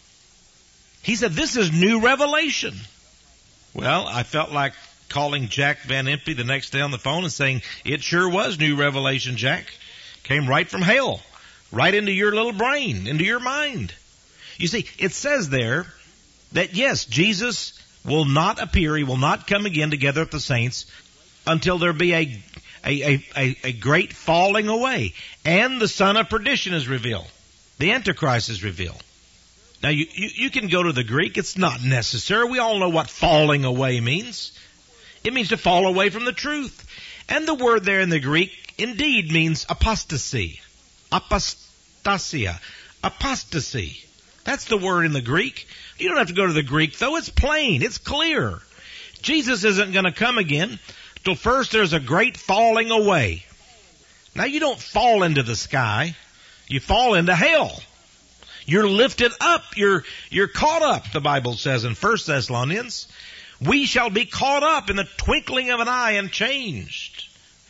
He said, this is new revelation. Well, I felt like calling Jack Van Impe the next day on the phone and saying, it sure was new revelation, Jack. Came right from hell, right into your little brain, into your mind. You see, it says there that, yes, Jesus will not appear, he will not come again together with the saints until there be a A, a, a, a great falling away. And the son of perdition is revealed. The Antichrist is revealed. Now, you, you, you can go to the Greek. It's not necessary. We all know what falling away means. It means to fall away from the truth. And the word there in the Greek indeed means apostasy. Apostasia. Apostasy. That's the word in the Greek. You don't have to go to the Greek, though. It's plain. It's clear. Jesus isn't going to come again till first there's a great falling away. Now, you don't fall into the sky. You fall into hell. You're lifted up. You're, you're caught up, the Bible says in First Thessalonians. We shall be caught up in the twinkling of an eye and changed.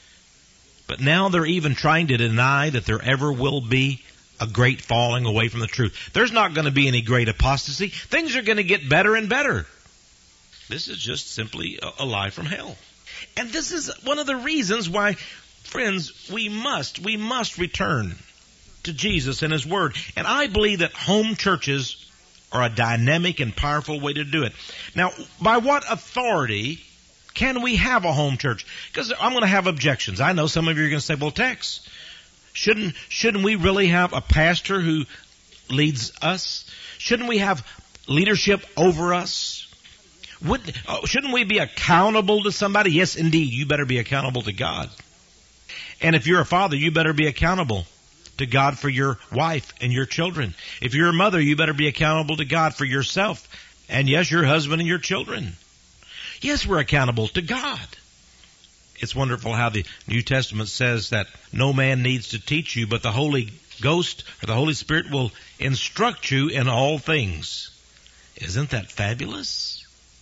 But now they're even trying to deny that there ever will be a great falling away from the truth. There's not going to be any great apostasy. Things are going to get better and better. This is just simply a, a lie from hell. And this is one of the reasons why, friends, we must, we must return to Jesus and His Word. And I believe that home churches are a dynamic and powerful way to do it. Now, by what authority can we have a home church? Because I'm going to have objections. I know some of you are going to say, well, Tex, shouldn't, shouldn't we really have a pastor who leads us? Shouldn't we have leadership over us? Would, oh, shouldn't we be accountable to somebody? Yes, indeed, you better be accountable to God. And if you're a father, you better be accountable to God for your wife and your children. If you're a mother, you better be accountable to God for yourself. And yes, your husband and your children. Yes, we're accountable to God. It's wonderful how the New Testament says that no man needs to teach you, but the Holy Ghost or the Holy Spirit will instruct you in all things. Isn't that fabulous?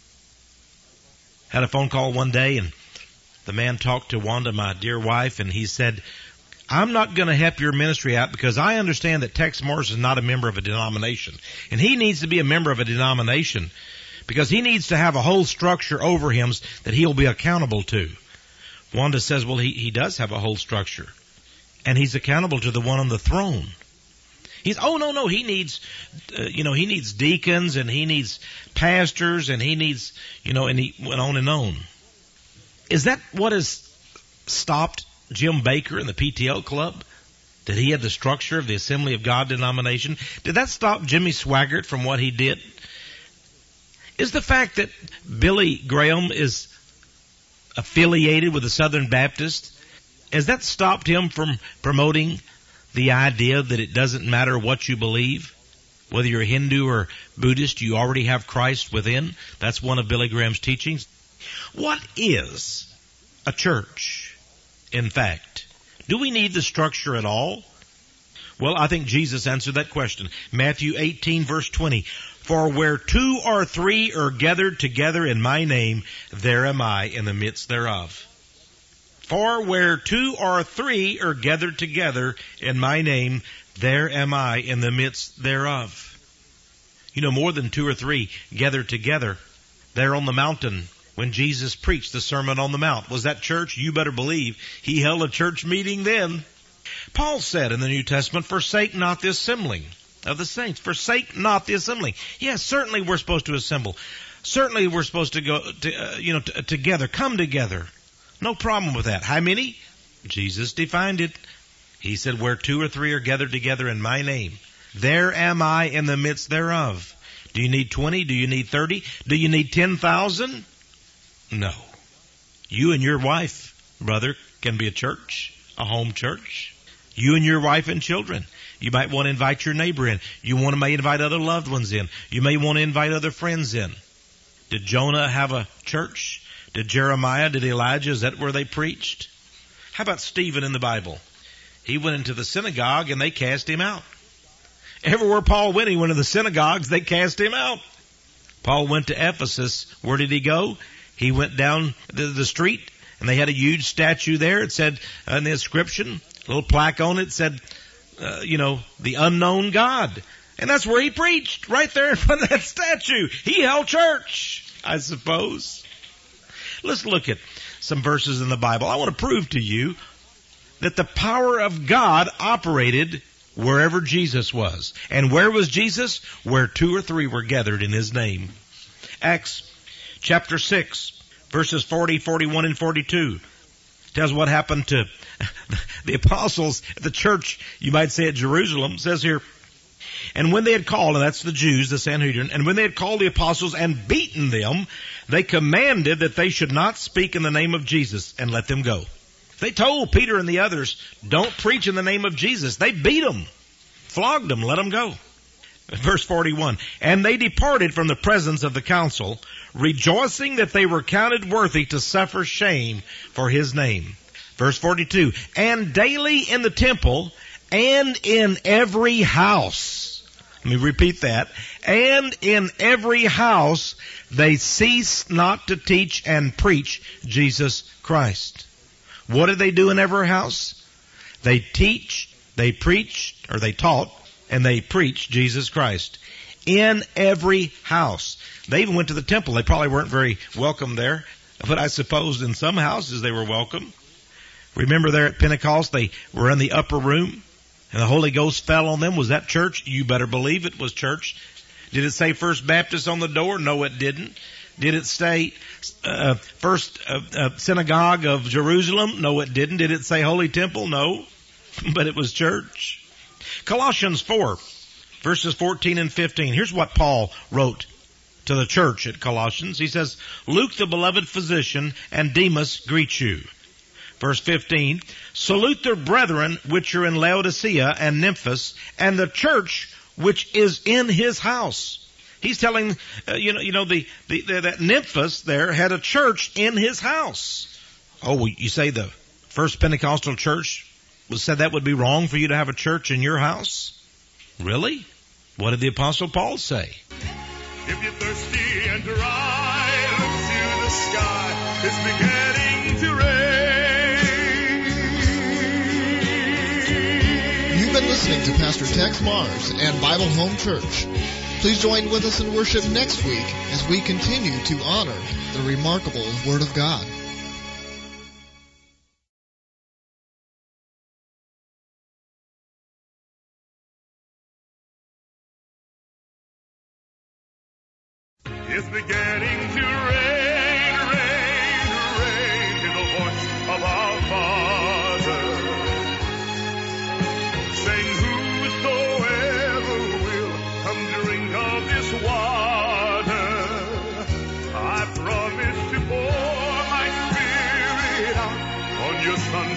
Had a phone call one day, and the man talked to Wanda, my dear wife, and he said, I'm not going to help your ministry out because I understand that Texe Marrs is not a member of a denomination. And he needs to be a member of a denomination because he needs to have a whole structure over him that he'll be accountable to. Wanda says, well, he, he does have a whole structure. And he's accountable to the one on the throne. He's, oh, no, no, he needs, uh, you know, he needs deacons and he needs pastors and he needs, you know, and he went on and on. Is that what has stopped Jim Baker in the P T O club? Did he have the structure of the Assembly of God denomination? Did that stop Jimmy Swaggart from what he did? Is the fact that Billy Graham is affiliated with the Southern Baptist, Has that stopped him from promoting the idea that it doesn't matter what you believe? Whether you're Hindu or Buddhist, you already have Christ within. That's one of Billy Graham's teachings. What is a church, in fact? Do we need the structure at all? Well, I think Jesus answered that question. Matthew eighteen, verse twenty. For where two or three are gathered together in my name, there am I in the midst thereof. For where two or three are gathered together in my name, there am I in the midst thereof. You know, more than two or three gathered together there on the mountain when Jesus preached the Sermon on the Mount. Was that church? You better believe he held a church meeting then. Paul said in the New Testament, forsake not the assembling of the saints. Forsake not the assembling. Yes, certainly we're supposed to assemble. Certainly we're supposed to go to, uh, you know, t- together, come together. No problem with that. How many? Jesus defined it. He said, where two or three are gathered together in my name, there am I in the midst thereof. Do you need twenty? Do you need thirty? Do you need ten thousand? No. You and your wife, brother, can be a church, a home church. You and your wife and children. You might want to invite your neighbor in. You want to may invite other loved ones in. You may want to invite other friends in. Did Jonah have a church? Did Jeremiah? Did Elijah? Is that where they preached? How about Stephen in the Bible? He went into the synagogue and they cast him out. Everywhere Paul went, he went to the synagogues, they cast him out. Paul went to Ephesus. Where did he go? He went down the, the street and they had a huge statue there. It said uh, in the inscription, a little plaque on it said, uh, you know, the unknown God. And that's where he preached, right there in front of that statue. He held church, I suppose. Let's look at some verses in the Bible. I want to prove to you that the power of God operated wherever Jesus was. And where was Jesus? Where two or three were gathered in his name. Acts chapter six, verses forty, forty-one, and forty-two tells what happened to the apostles at the church, you might say at Jerusalem. It says here, and when they had called, and that's the Jews, the Sanhedrin, and when they had called the apostles and beaten them, they commanded that they should not speak in the name of Jesus and let them go. They told Peter and the others, don't preach in the name of Jesus. They beat them, flogged them, let them go. Verse forty-one, and they departed from the presence of the council, rejoicing that they were counted worthy to suffer shame for his name. Verse forty-two, and daily in the temple and in every house. Let me repeat that. And in every house they cease not to teach and preach Jesus Christ. What did they do in every house? They teach, they preach, or they taught, and they preached Jesus Christ. In every house. They even went to the temple. They probably weren't very welcome there, but I suppose in some houses they were welcome. Remember there at Pentecost, they were in the upper room, and the Holy Ghost fell on them. Was that church? You better believe it was church. Did it say First Baptist on the door? No, it didn't. Did it say uh, First uh, uh, Synagogue of Jerusalem? No, it didn't. Did it say Holy Temple? No, but it was church. Colossians four, verses fourteen and fifteen. Here's what Paul wrote to the church at Colossians. He says, Luke, the beloved physician, and Demas greet you. Verse fifteen, salute the brethren which are in Laodicea and Nymphas, and the church which is in his house. He's telling, uh, you know, you know, the, the, the that Nymphas there had a church in his house. Oh, well, you say the First Pentecostal church was said that would be wrong for you to have a church in your house? Really? What did the Apostle Paul say? If you're thirsty and dry, look to the sky. It's beginning to rain. You've been listening to Pastor Texe Marrs and Bible Home Church. Please join with us in worship next week as we continue to honor the remarkable Word of God. It's beginning to rain, rain, rain, in the voice of our Father, saying, whosoever will come drink of this water, I promise to pour my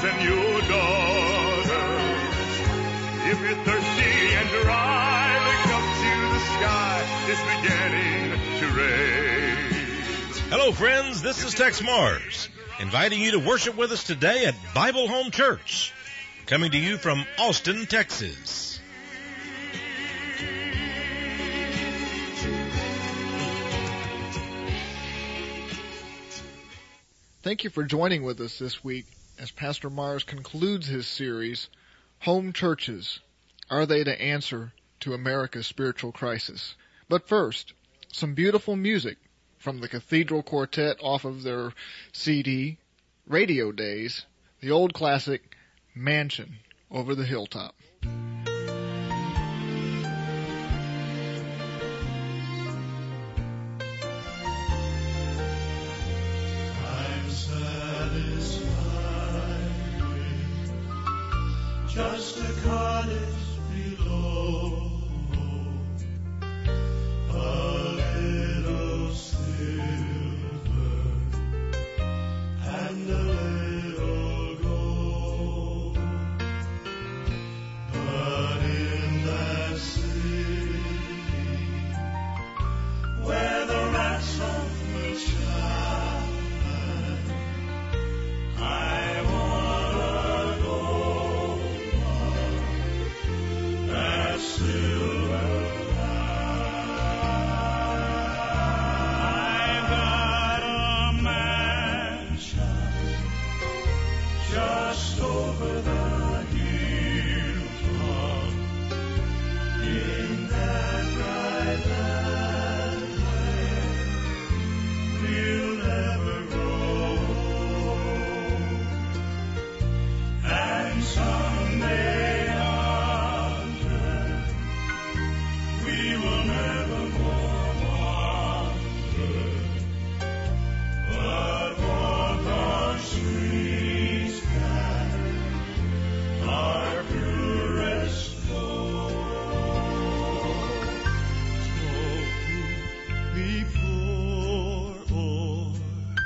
sons and your daughters. If you're thirsty and dry, look up to the sky. It's beginning to rain. Hello, friends. This is Texe Marrs, inviting you to worship with us today at Bible Home Church, coming to you from Austin, Texas. Thank you for joining with us this week as Pastor Marrs concludes his series, Home Churches, Are They the Answer to America's Spiritual Crisis? But first, some beautiful music from the Cathedral Quartet off of their C D, Radio Days, the old classic, Mansion Over the Hilltop. Just a cottage below, a little silver and a little gold. But in that city where the ransom will shine, I wanna go. Silver I've got a mansion just over the hilltop in that bright land where we'll never grow, and someday we will never more wander, but walk on streets that are purest gold. So be poor or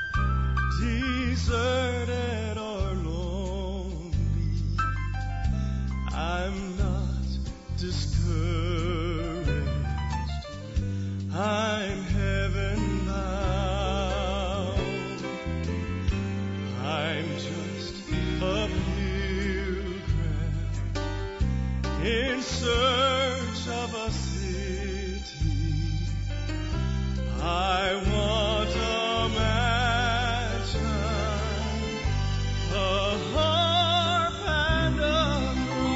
deserted or lonely, I'm not discouraged. I'm heaven bound. I'm just a pilgrim in search of a city. I want a mansion, a harp and a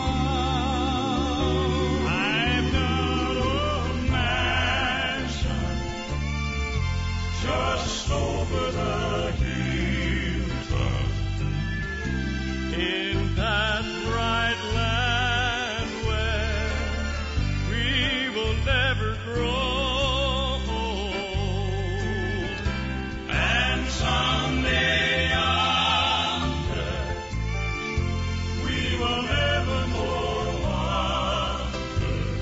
crown. I've got a mansion just over the hilltop in that bright land where we will never grow old, and someday yonder we will never more wander,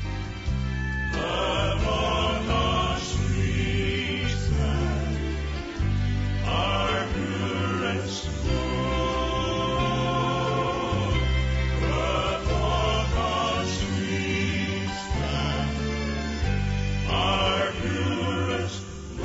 but walk on streets that are purest gold, but walk on streets that are purest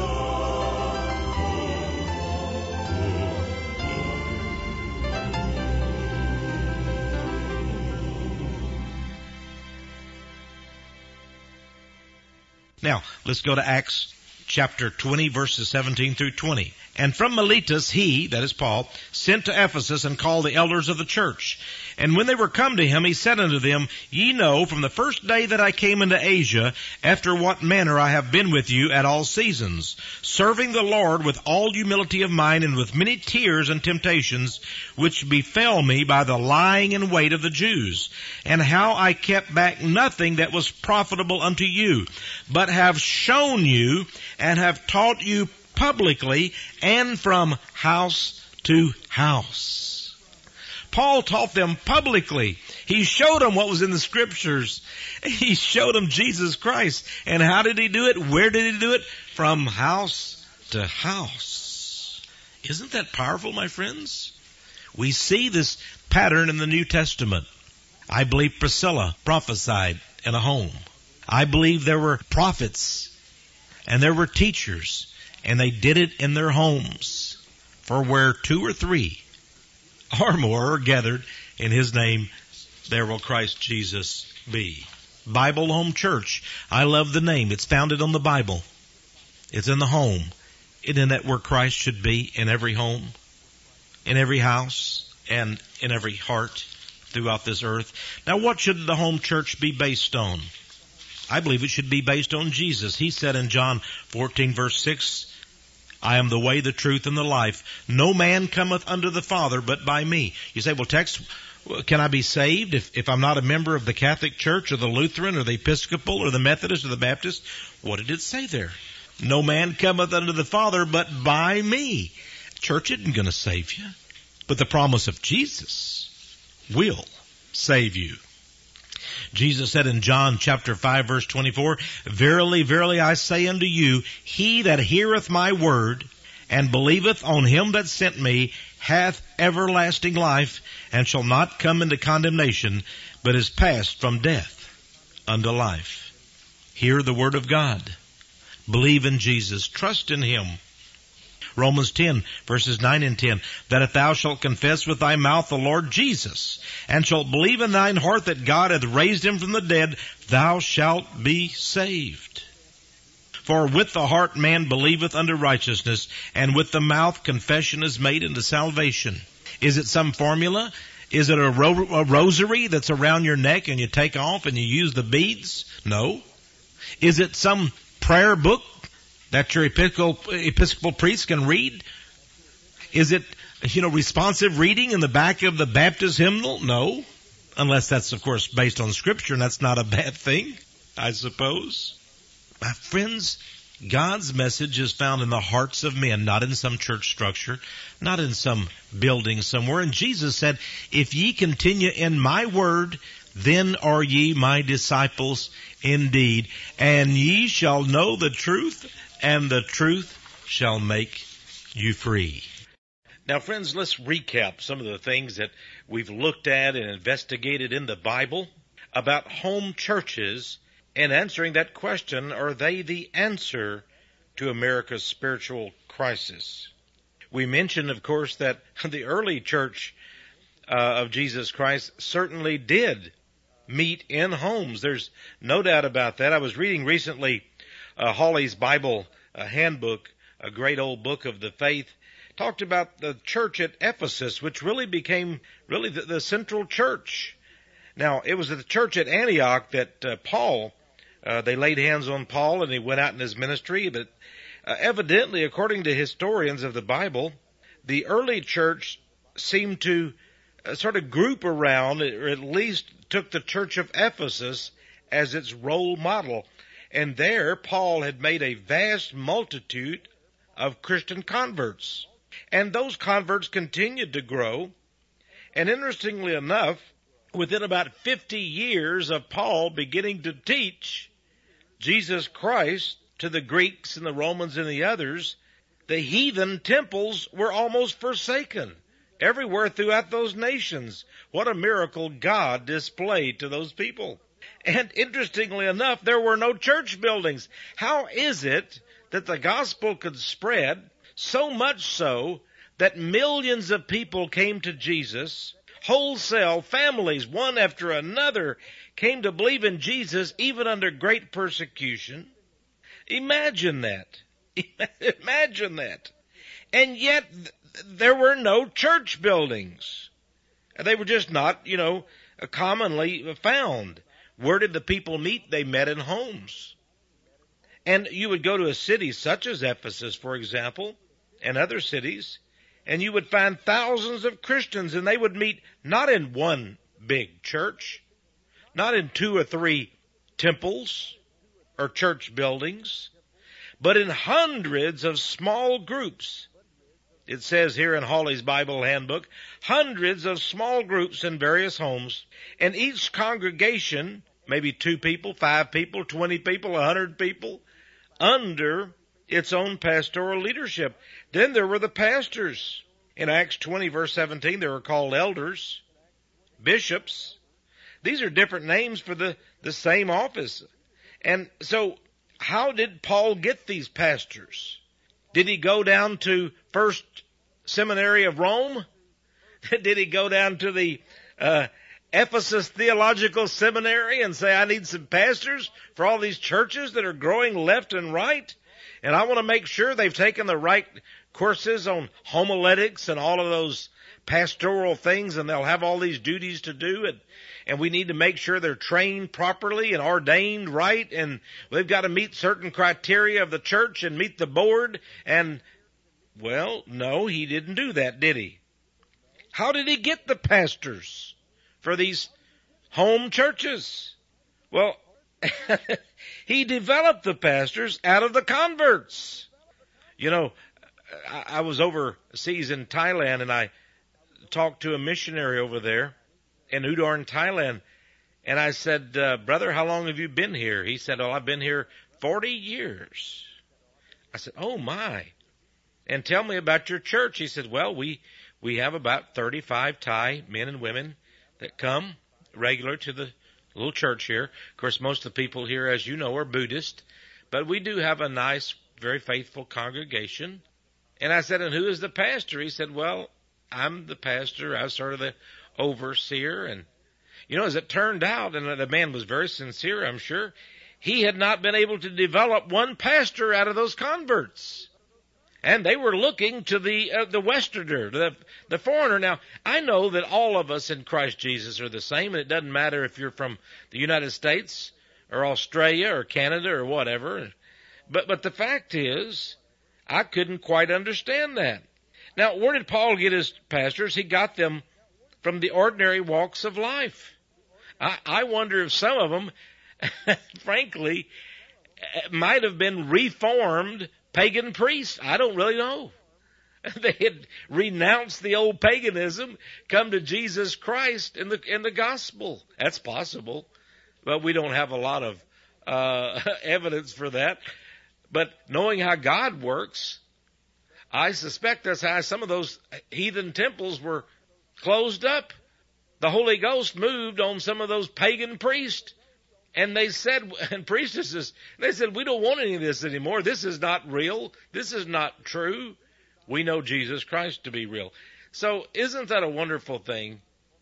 Now, let's go to Acts chapter twenty, verses seventeen through twenty. And from Miletus he, that is Paul, sent to Ephesus and called the elders of the church. And when they were come to him, he said unto them, Ye know from the first day that I came into Asia, after what manner I have been with you at all seasons, serving the Lord with all humility of mind and with many tears and temptations, which befell me by the lying in wait of the Jews, and how I kept back nothing that was profitable unto you, but have shown you and have taught you publicly and from house to house. Paul taught them publicly. He showed them what was in the Scriptures. He showed them Jesus Christ. And how did he do it? Where did he do it? From house to house. Isn't that powerful, my friends? We see this pattern in the New Testament. I believe Priscilla prophesied in a home. I believe there were prophets and there were teachers, and they did it in their homes. For where two or three or more are gathered in His name, there will Christ Jesus be. Bible Home Church. I love the name. It's founded on the Bible. It's in the home. Isn't that where Christ should be? In every home, in every house, and in every heart throughout this earth. Now, what should the home church be based on? I believe it should be based on Jesus. He said in John fourteen, verse six, I am the way, the truth, and the life. No man cometh unto the Father but by me. You say, well, Texe, can I be saved if, if I'm not a member of the Catholic Church or the Lutheran or the Episcopal or the Methodist or the Baptist? What did it say there? No man cometh unto the Father but by me. Church isn't going to save you, but the promise of Jesus will save you. Jesus said in John chapter five, verse twenty-four, Verily, verily, I say unto you, he that heareth my word and believeth on him that sent me hath everlasting life, and shall not come into condemnation, but is passed from death unto life. Hear the word of God. Believe in Jesus. Trust in Him. Romans ten, verses nine and ten, that if thou shalt confess with thy mouth the Lord Jesus, and shalt believe in thine heart that God hath raised Him from the dead, thou shalt be saved. For with the heart man believeth unto righteousness, and with the mouth confession is made unto salvation. Is it some formula? Is it a, ro- a rosary that's around your neck and you take off and you use the beads? No. Is it some prayer book that your Episcopal, Episcopal priest can read? Is it, you know, responsive reading in the back of the Baptist hymnal? No. Unless that's, of course, based on Scripture, and that's not a bad thing, I suppose. My friends, God's message is found in the hearts of men, not in some church structure, not in some building somewhere. And Jesus said, if ye continue in my word, then are ye my disciples indeed, and ye shall know the truth, and the truth shall make you free. Now, friends, let's recap some of the things that we've looked at and investigated in the Bible about home churches, and answering that question, are they the answer to America's spiritual crisis? We mentioned, of course, that the early church uh, of Jesus Christ certainly did meet in homes. There's no doubt about that. I was reading recently uh, Hawley's Bible uh, handbook, a great old book of the faith, talked about the church at Ephesus, which really became really the, the central church. Now, it was at the church at Antioch that uh, Paul, uh, they laid hands on Paul and he went out in his ministry, but uh, evidently, according to historians of the Bible, the early church seemed to uh, sort of group around, or at least took the church of Ephesus as its role model. And there, Paul had made a vast multitude of Christian converts. And those converts continued to grow. And interestingly enough, within about fifty years of Paul beginning to teach Jesus Christ to the Greeks and the Romans and the others, the heathen temples were almost forsaken everywhere throughout those nations. What a miracle God displayed to those people. And interestingly enough, there were no church buildings. How is it that the gospel could spread so much so that millions of people came to Jesus, wholesale families, one after another, came to believe in Jesus even under great persecution? Imagine that. Imagine that. And yet th- there were no church buildings. They were just not, you know, commonly found. Where did the people meet? They met in homes. And you would go to a city such as Ephesus, for example, and other cities, and you would find thousands of Christians, and they would meet not in one big church, not in two or three temples or church buildings, but in hundreds of small groups. It says here in Hawley's Bible Handbook, hundreds of small groups in various homes, and each congregation, maybe two people, five people, twenty people, a hundred people, under its own pastoral leadership. Then there were the pastors. In Acts twenty, verse seventeen, they were called elders, bishops. These are different names for the, the same office. And so, how did Paul get these pastors? Did he go down to First Seminary of Rome? Did he go down to the uh, Ephesus Theological Seminary and say, I need some pastors for all these churches that are growing left and right? And I want to make sure they've taken the right courses on homiletics and all of those pastoral things, and they'll have all these duties to do, and, and we need to make sure they're trained properly and ordained right, and they've got to meet certain criteria of the church and meet the board. And, well, no, he didn't do that, did he? How did he get the pastors for these home churches? Well, he developed the pastors out of the converts. You know, I, I was overseas in Thailand, and I talked to a missionary over there in Udon, Thailand, and I said, uh, brother, how long have you been here? He said, oh, I've been here forty years. I said, oh my. And tell me about your church. He said, well, we, we have about thirty-five Thai men and women that come regular to the little church here. Of course, most of the people here, as you know, are Buddhist, but we do have a nice, very faithful congregation. And I said, and who is the pastor? He said, well, I'm the pastor. I'm sort of the overseer. And, you know, as it turned out, and the man was very sincere, I'm sure, he had not been able to develop one pastor out of those converts. And they were looking to the uh, the Westerner, the the foreigner. Now, I know that all of us in Christ Jesus are the same, and it doesn't matter if you're from the United States or Australia or Canada or whatever. But but the fact is, I couldn't quite understand that. Now, where did Paul get his pastors? He got them from the ordinary walks of life. I, I wonder if some of them, frankly, might have been reformed pagan priests. I don't really know. They had renounced the old paganism, come to Jesus Christ in the in the gospel. That's possible, but we don't have a lot of uh, evidence for that. But knowing how God works, I suspect that's how some of those heathen temples were closed up. The Holy Ghost moved on some of those pagan priests. And they said, and priestesses, they said, we don't want any of this anymore. This is not real. This is not true. We know Jesus Christ to be real. So isn't that a wonderful thing?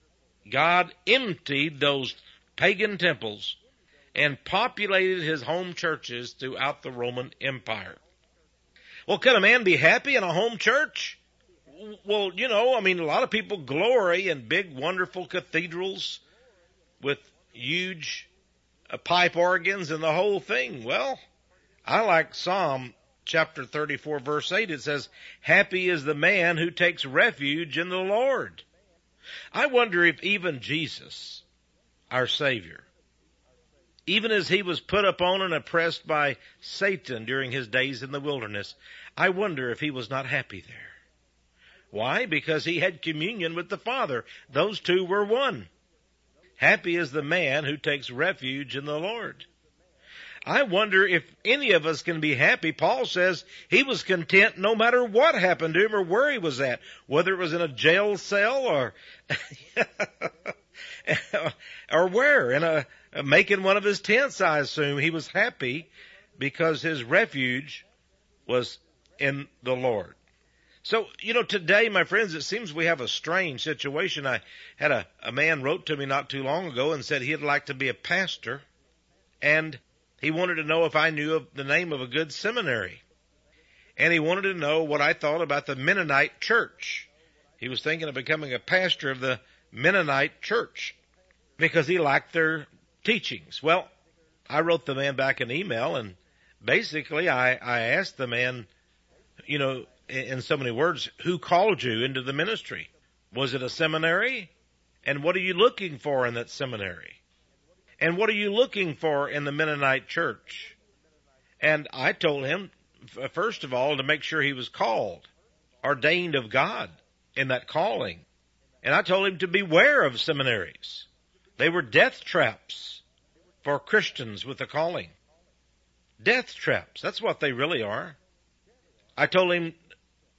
God emptied those pagan temples and populated his home churches throughout the Roman Empire. Well, can a man be happy in a home church? Well, you know, I mean, a lot of people glory in big, wonderful cathedrals with huge uh, pipe organs and the whole thing. Well, I like Psalm chapter thirty-four, verse eight. It says, happy is the man who takes refuge in the Lord. I wonder if even Jesus, our Savior, even as he was put upon and oppressed by Satan during his days in the wilderness, I wonder if he was not happy there. Why? Because he had communion with the Father. Those two were one. Happy is the man who takes refuge in the Lord. I wonder if any of us can be happy. Paul says he was content no matter what happened to him or where he was at, whether it was in a jail cell or or where, in a making one of his tents, I assume. He was happy because his refuge was in the Lord. So, you know, today, my friends, it seems we have a strange situation. I had a, a man wrote to me not too long ago and said he'd like to be a pastor, and he wanted to know if I knew of the name of a good seminary. And he wanted to know what I thought about the Mennonite church. He was thinking of becoming a pastor of the Mennonite church because he liked their teachings. Well, I wrote the man back an email, and basically I, I asked the man, you know, in so many words, who called you into the ministry? Was it a seminary? And what are you looking for in that seminary? And what are you looking for in the Mennonite church? And I told him, first of all, to make sure he was called, ordained of God in that calling. And I told him to beware of seminaries. They were death traps for Christians with a calling. Death traps. That's what they really are. I told him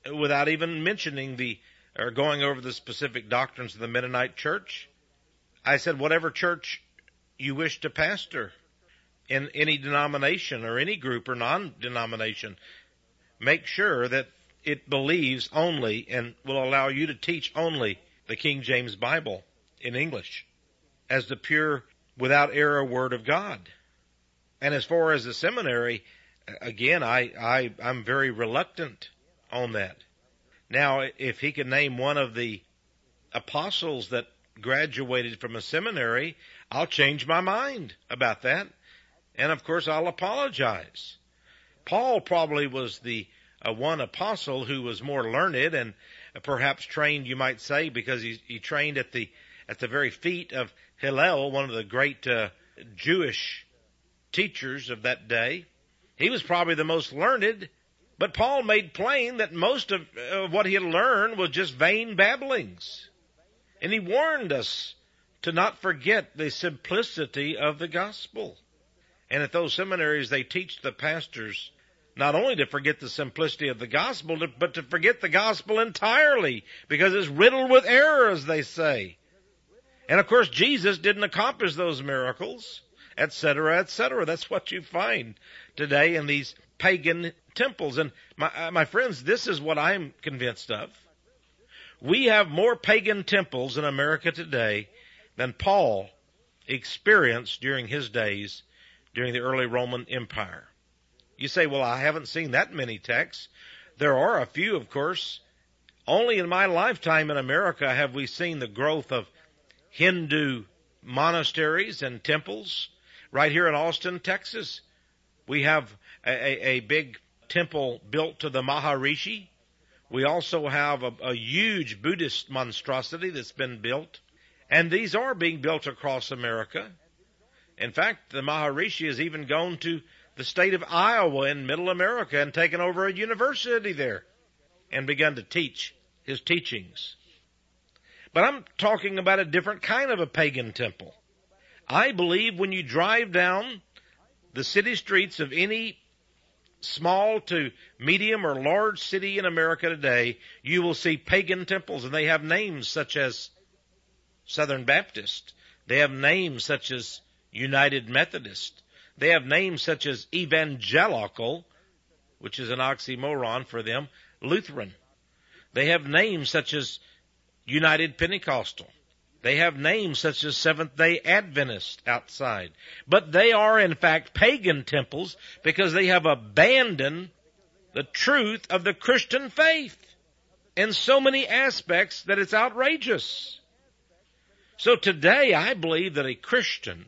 without even mentioning the, or going over the specific doctrines of the Mennonite church. I said, whatever church you wish to pastor in any denomination or any group or non-denomination, make sure that it believes only and will allow you to teach only the King James Bible in English as the pure, without error Word of God. And as far as the seminary, again, I, I, I'm very reluctant on that. Now, if he could name one of the apostles that graduated from a seminary, I'll change my mind about that. And of course, I'll apologize. Paul probably was the uh, one apostle who was more learned and uh, perhaps trained, you might say, because he, he trained at the at the very feet of Hillel, one of the great uh, Jewish teachers of that day. He was probably the most learned, but Paul made plain that most of uh, what he had learned was just vain babblings. And he warned us to not forget the simplicity of the gospel. And at those seminaries, they teach the pastors not only to forget the simplicity of the gospel, but to forget the gospel entirely, because it's riddled with error, as they say. And of course, Jesus didn't accomplish those miracles, et cetera, et cetera. That's what you find today in these pagan temples. And my, my friends, this is what I'm convinced of. We have more pagan temples in America today than Paul experienced during his days during the early Roman Empire. You say, well, I haven't seen that many texts. There are a few, of course. Only in my lifetime in America have we seen the growth of Hindu monasteries and temples. Right here in Austin, Texas, we have a, a, a big temple built to the Maharishi. We also have a, a huge Buddhist monstrosity that's been built. And these are being built across America. In fact, the Maharishi has even gone to the state of Iowa in middle America and taken over a university there and begun to teach his teachings. But I'm talking about a different kind of a pagan temple. I believe when you drive down the city streets of any small to medium or large city in America today, you will see pagan temples, and they have names such as Southern Baptist. They have names such as United Methodist. They have names such as Evangelical, which is an oxymoron for them, Lutheran. They have names such as United Pentecostal. They have names such as Seventh-day Adventist outside. But they are, in fact, pagan temples because they have abandoned the truth of the Christian faith in so many aspects that it's outrageous. So today, I believe that a Christian,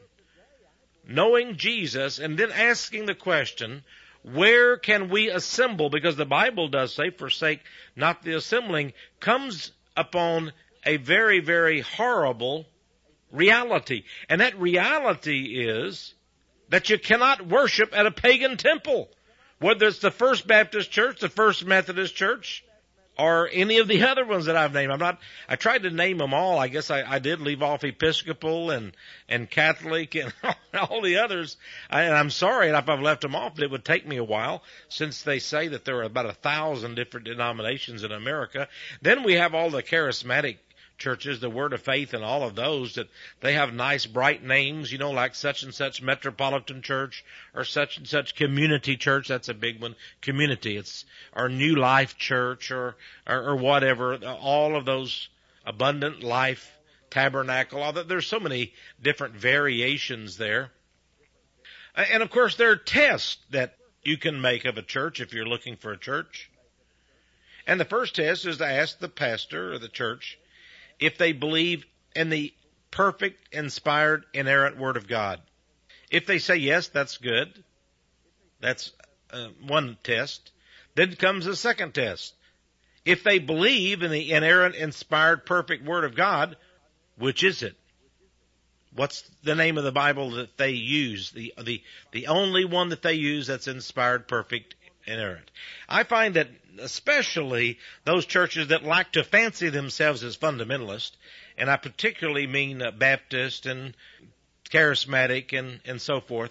knowing Jesus and then asking the question, where can we assemble? Because the Bible does say, forsake not the assembling, comes upon a very, very horrible reality. And that reality is that you cannot worship at a pagan temple, whether it's the First Baptist Church, the First Methodist Church, or any of the other ones that I've named. I'm not, I tried to name them all. I guess I, I did leave off Episcopal and, and Catholic and all the others. I, and I'm sorry if I've left them off, but it would take me a while since they say that there are about a thousand different denominations in America. Then we have all the charismatic churches, the Word of Faith and all of those, that they have nice bright names, you know, like such and such Metropolitan Church or such and such Community Church. That's a big one. Community. It's or New Life Church or, or, or whatever. All of those Abundant Life Tabernacle. Although there's so many different variations there. And of course, there are tests that you can make of a church if you're looking for a church. And the first test is to ask the pastor or the church if they believe in the perfect, inspired, inerrant Word of God. If they say yes, that's good. That's uh, one test. Then comes a second test. If they believe in the inerrant, inspired, perfect Word of God, which is it? What's the name of the Bible that they use? The, the, the only one that they use that's inspired, perfect, inerrant. I find that especially those churches that like to fancy themselves as fundamentalists, and I particularly mean uh, Baptist and charismatic and, and so forth,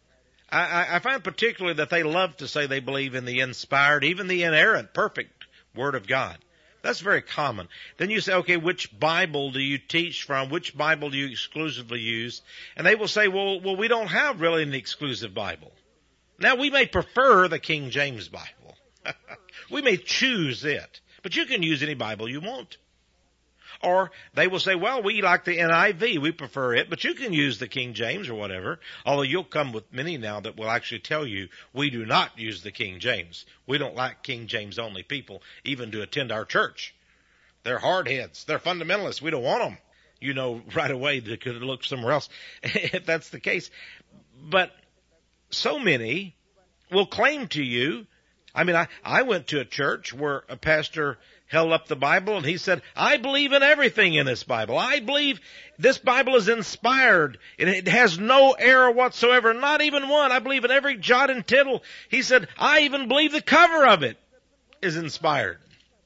I, I find particularly that they love to say they believe in the inspired, even the inerrant, perfect Word of God. That's very common. Then you say, okay, which Bible do you teach from? Which Bible do you exclusively use? And they will say, well, well, we don't have really an exclusive Bible. Now, we may prefer the King James Bible. We may choose it. But you can use any Bible you want. Or they will say, well, we like the N I V. We prefer it, but you can use the King James or whatever. Although you'll come with many now that will actually tell you we do not use the King James. We don't like King James only people even to attend our church. They're hardheads. They're fundamentalists. We don't want them. You know right away they could look somewhere else if that's the case. But so many will claim to you. I mean, I, I went to a church where a pastor held up the Bible and he said, I believe in everything in this Bible. I believe this Bible is inspired and it has no error whatsoever, not even one. I believe in every jot and tittle. He said, I even believe the cover of it is inspired.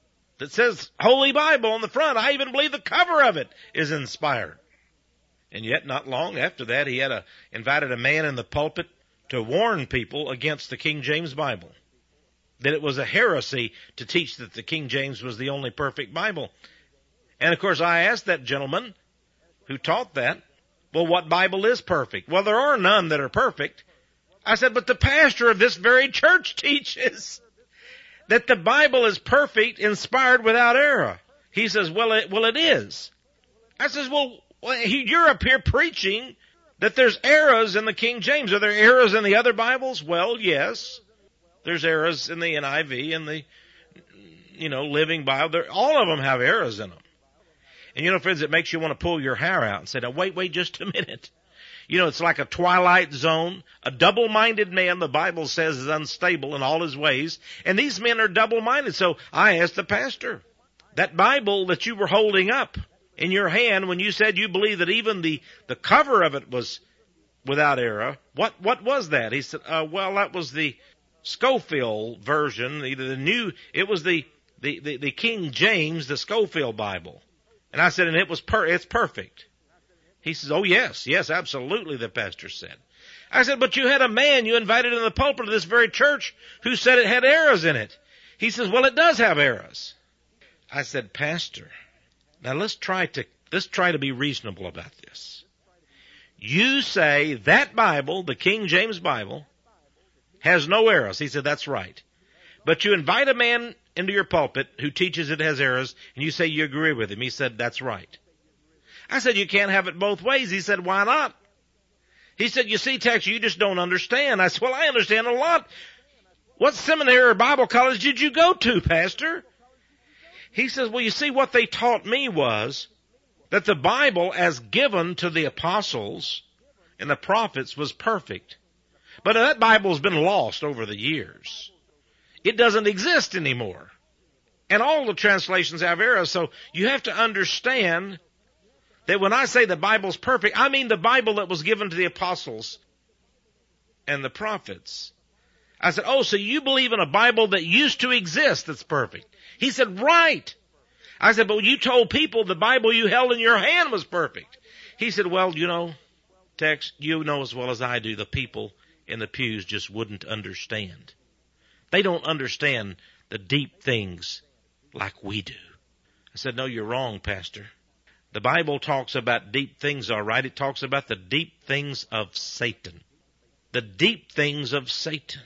It says Holy Bible on the front. I even believe the cover of it is inspired. And yet not long after that, he had a, invited a man in the pulpit to warn people against the King James Bible. That it was a heresy to teach that the King James was the only perfect Bible. And of course I asked that gentleman who taught that, well, what Bible is perfect? Well, there are none that are perfect. I said, but the pastor of this very church teaches that the Bible is perfect, inspired without error. He says, well, it, well, it is. I says, well, you're up here preaching that there's errors in the King James. Are there errors in the other Bibles? Well, yes. There's errors in the N I V and the, you know, Living Bible. They're, all of them have errors in them. And you know, friends, it makes you want to pull your hair out and say, now wait, wait just a minute. You know, it's like a twilight zone. A double-minded man, the Bible says, is unstable in all his ways. And these men are double-minded. So I asked the pastor, that Bible that you were holding up in your hand when you said you believe that even the, the cover of it was without error, what, what was that? He said, uh, well, that was the Schofield version, either the new, it was the, the, the, the King James, the Schofield Bible. And I said, and it was per, it's perfect. He says, oh yes, yes, absolutely, the pastor said. I said, but you had a man you invited in the pulpit of this very church who said it had errors in it. He says, well, it does have errors. I said, pastor, now let's try to, let's try to be reasonable about this. You say that Bible, the King James Bible, has no errors. He said, that's right. But you invite a man into your pulpit who teaches it has errors, and you say you agree with him. He said, that's right. I said, you can't have it both ways. He said, why not? He said, you see, Texe, you just don't understand. I said, well, I understand a lot. What seminary or Bible college did you go to, pastor? He says, well, you see, what they taught me was that the Bible as given to the apostles and the prophets was perfect. But that Bible's been lost over the years. It doesn't exist anymore. And all the translations have errors. So you have to understand that when I say the Bible's perfect, I mean the Bible that was given to the apostles and the prophets. I said, oh, so you believe in a Bible that used to exist that's perfect? He said, right. I said, but you told people the Bible you held in your hand was perfect. He said, well, you know, Texe, you know as well as I do, the people in the pews just wouldn't understand. They don't understand the deep things like we do. I said, no, you're wrong, pastor. The Bible talks about deep things, all right. It talks about the deep things of Satan. The deep things of Satan.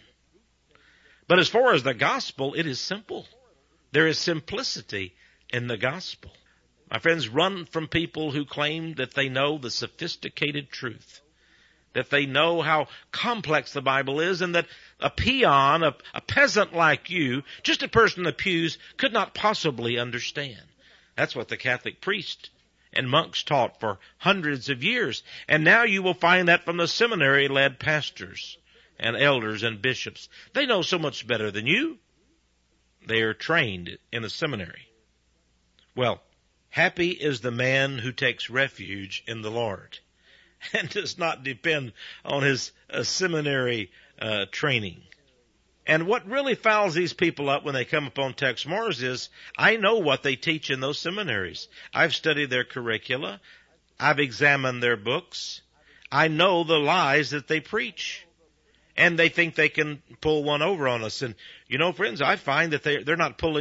But as far as the gospel, it is simple. There is simplicity in the gospel. My friends, run from people who claim that they know the sophisticated truth, that they know how complex the Bible is, and that a peon, a, a peasant like you, just a person in the pews, could not possibly understand. That's what the Catholic priest and monks taught for hundreds of years. And now you will find that from the seminary-led pastors and elders and bishops. They know so much better than you. They are trained in a seminary. Well, happy is the man who takes refuge in the Lord and does not depend on his uh, seminary uh, training. And what really fouls these people up when they come upon Texe Marrs is, I know what they teach in those seminaries. I've studied their curricula. I've examined their books. I know the lies that they preach. And they think they can pull one over on us. And, you know, friends, I find that they, they're not pulling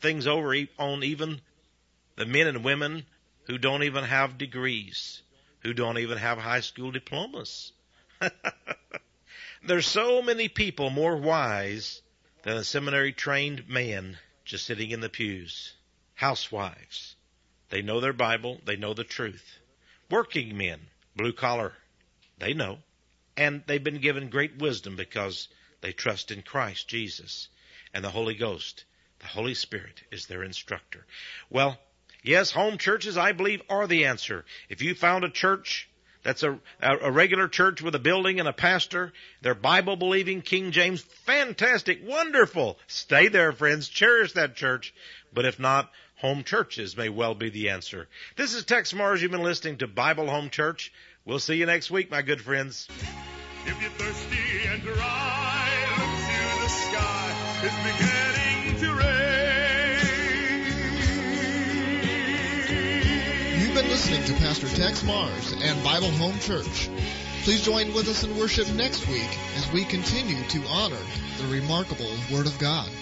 things over on even the men and women who don't even have degrees, who don't even have high school diplomas. There's so many people more wise than a seminary-trained man just sitting in the pews. Housewives. They know their Bible. They know the truth. Working men, blue collar, they know. And they've been given great wisdom because they trust in Christ Jesus. And the Holy Ghost, the Holy Spirit, is their instructor. Well, yes, home churches, I believe, are the answer. If you found a church that's a, a regular church with a building and a pastor, they're Bible-believing, King James, fantastic, wonderful. Stay there, friends. Cherish that church. But if not, home churches may well be the answer. This is Texe Marrs. You've been listening to Bible Home Church. We'll see you next week, my good friends. If you're thirsty and dry, look to the sky. It's beginning to rain. You've been listening to Pastor Texe Marrs and Bible Home Church. Please join with us in worship next week as we continue to honor the remarkable Word of God.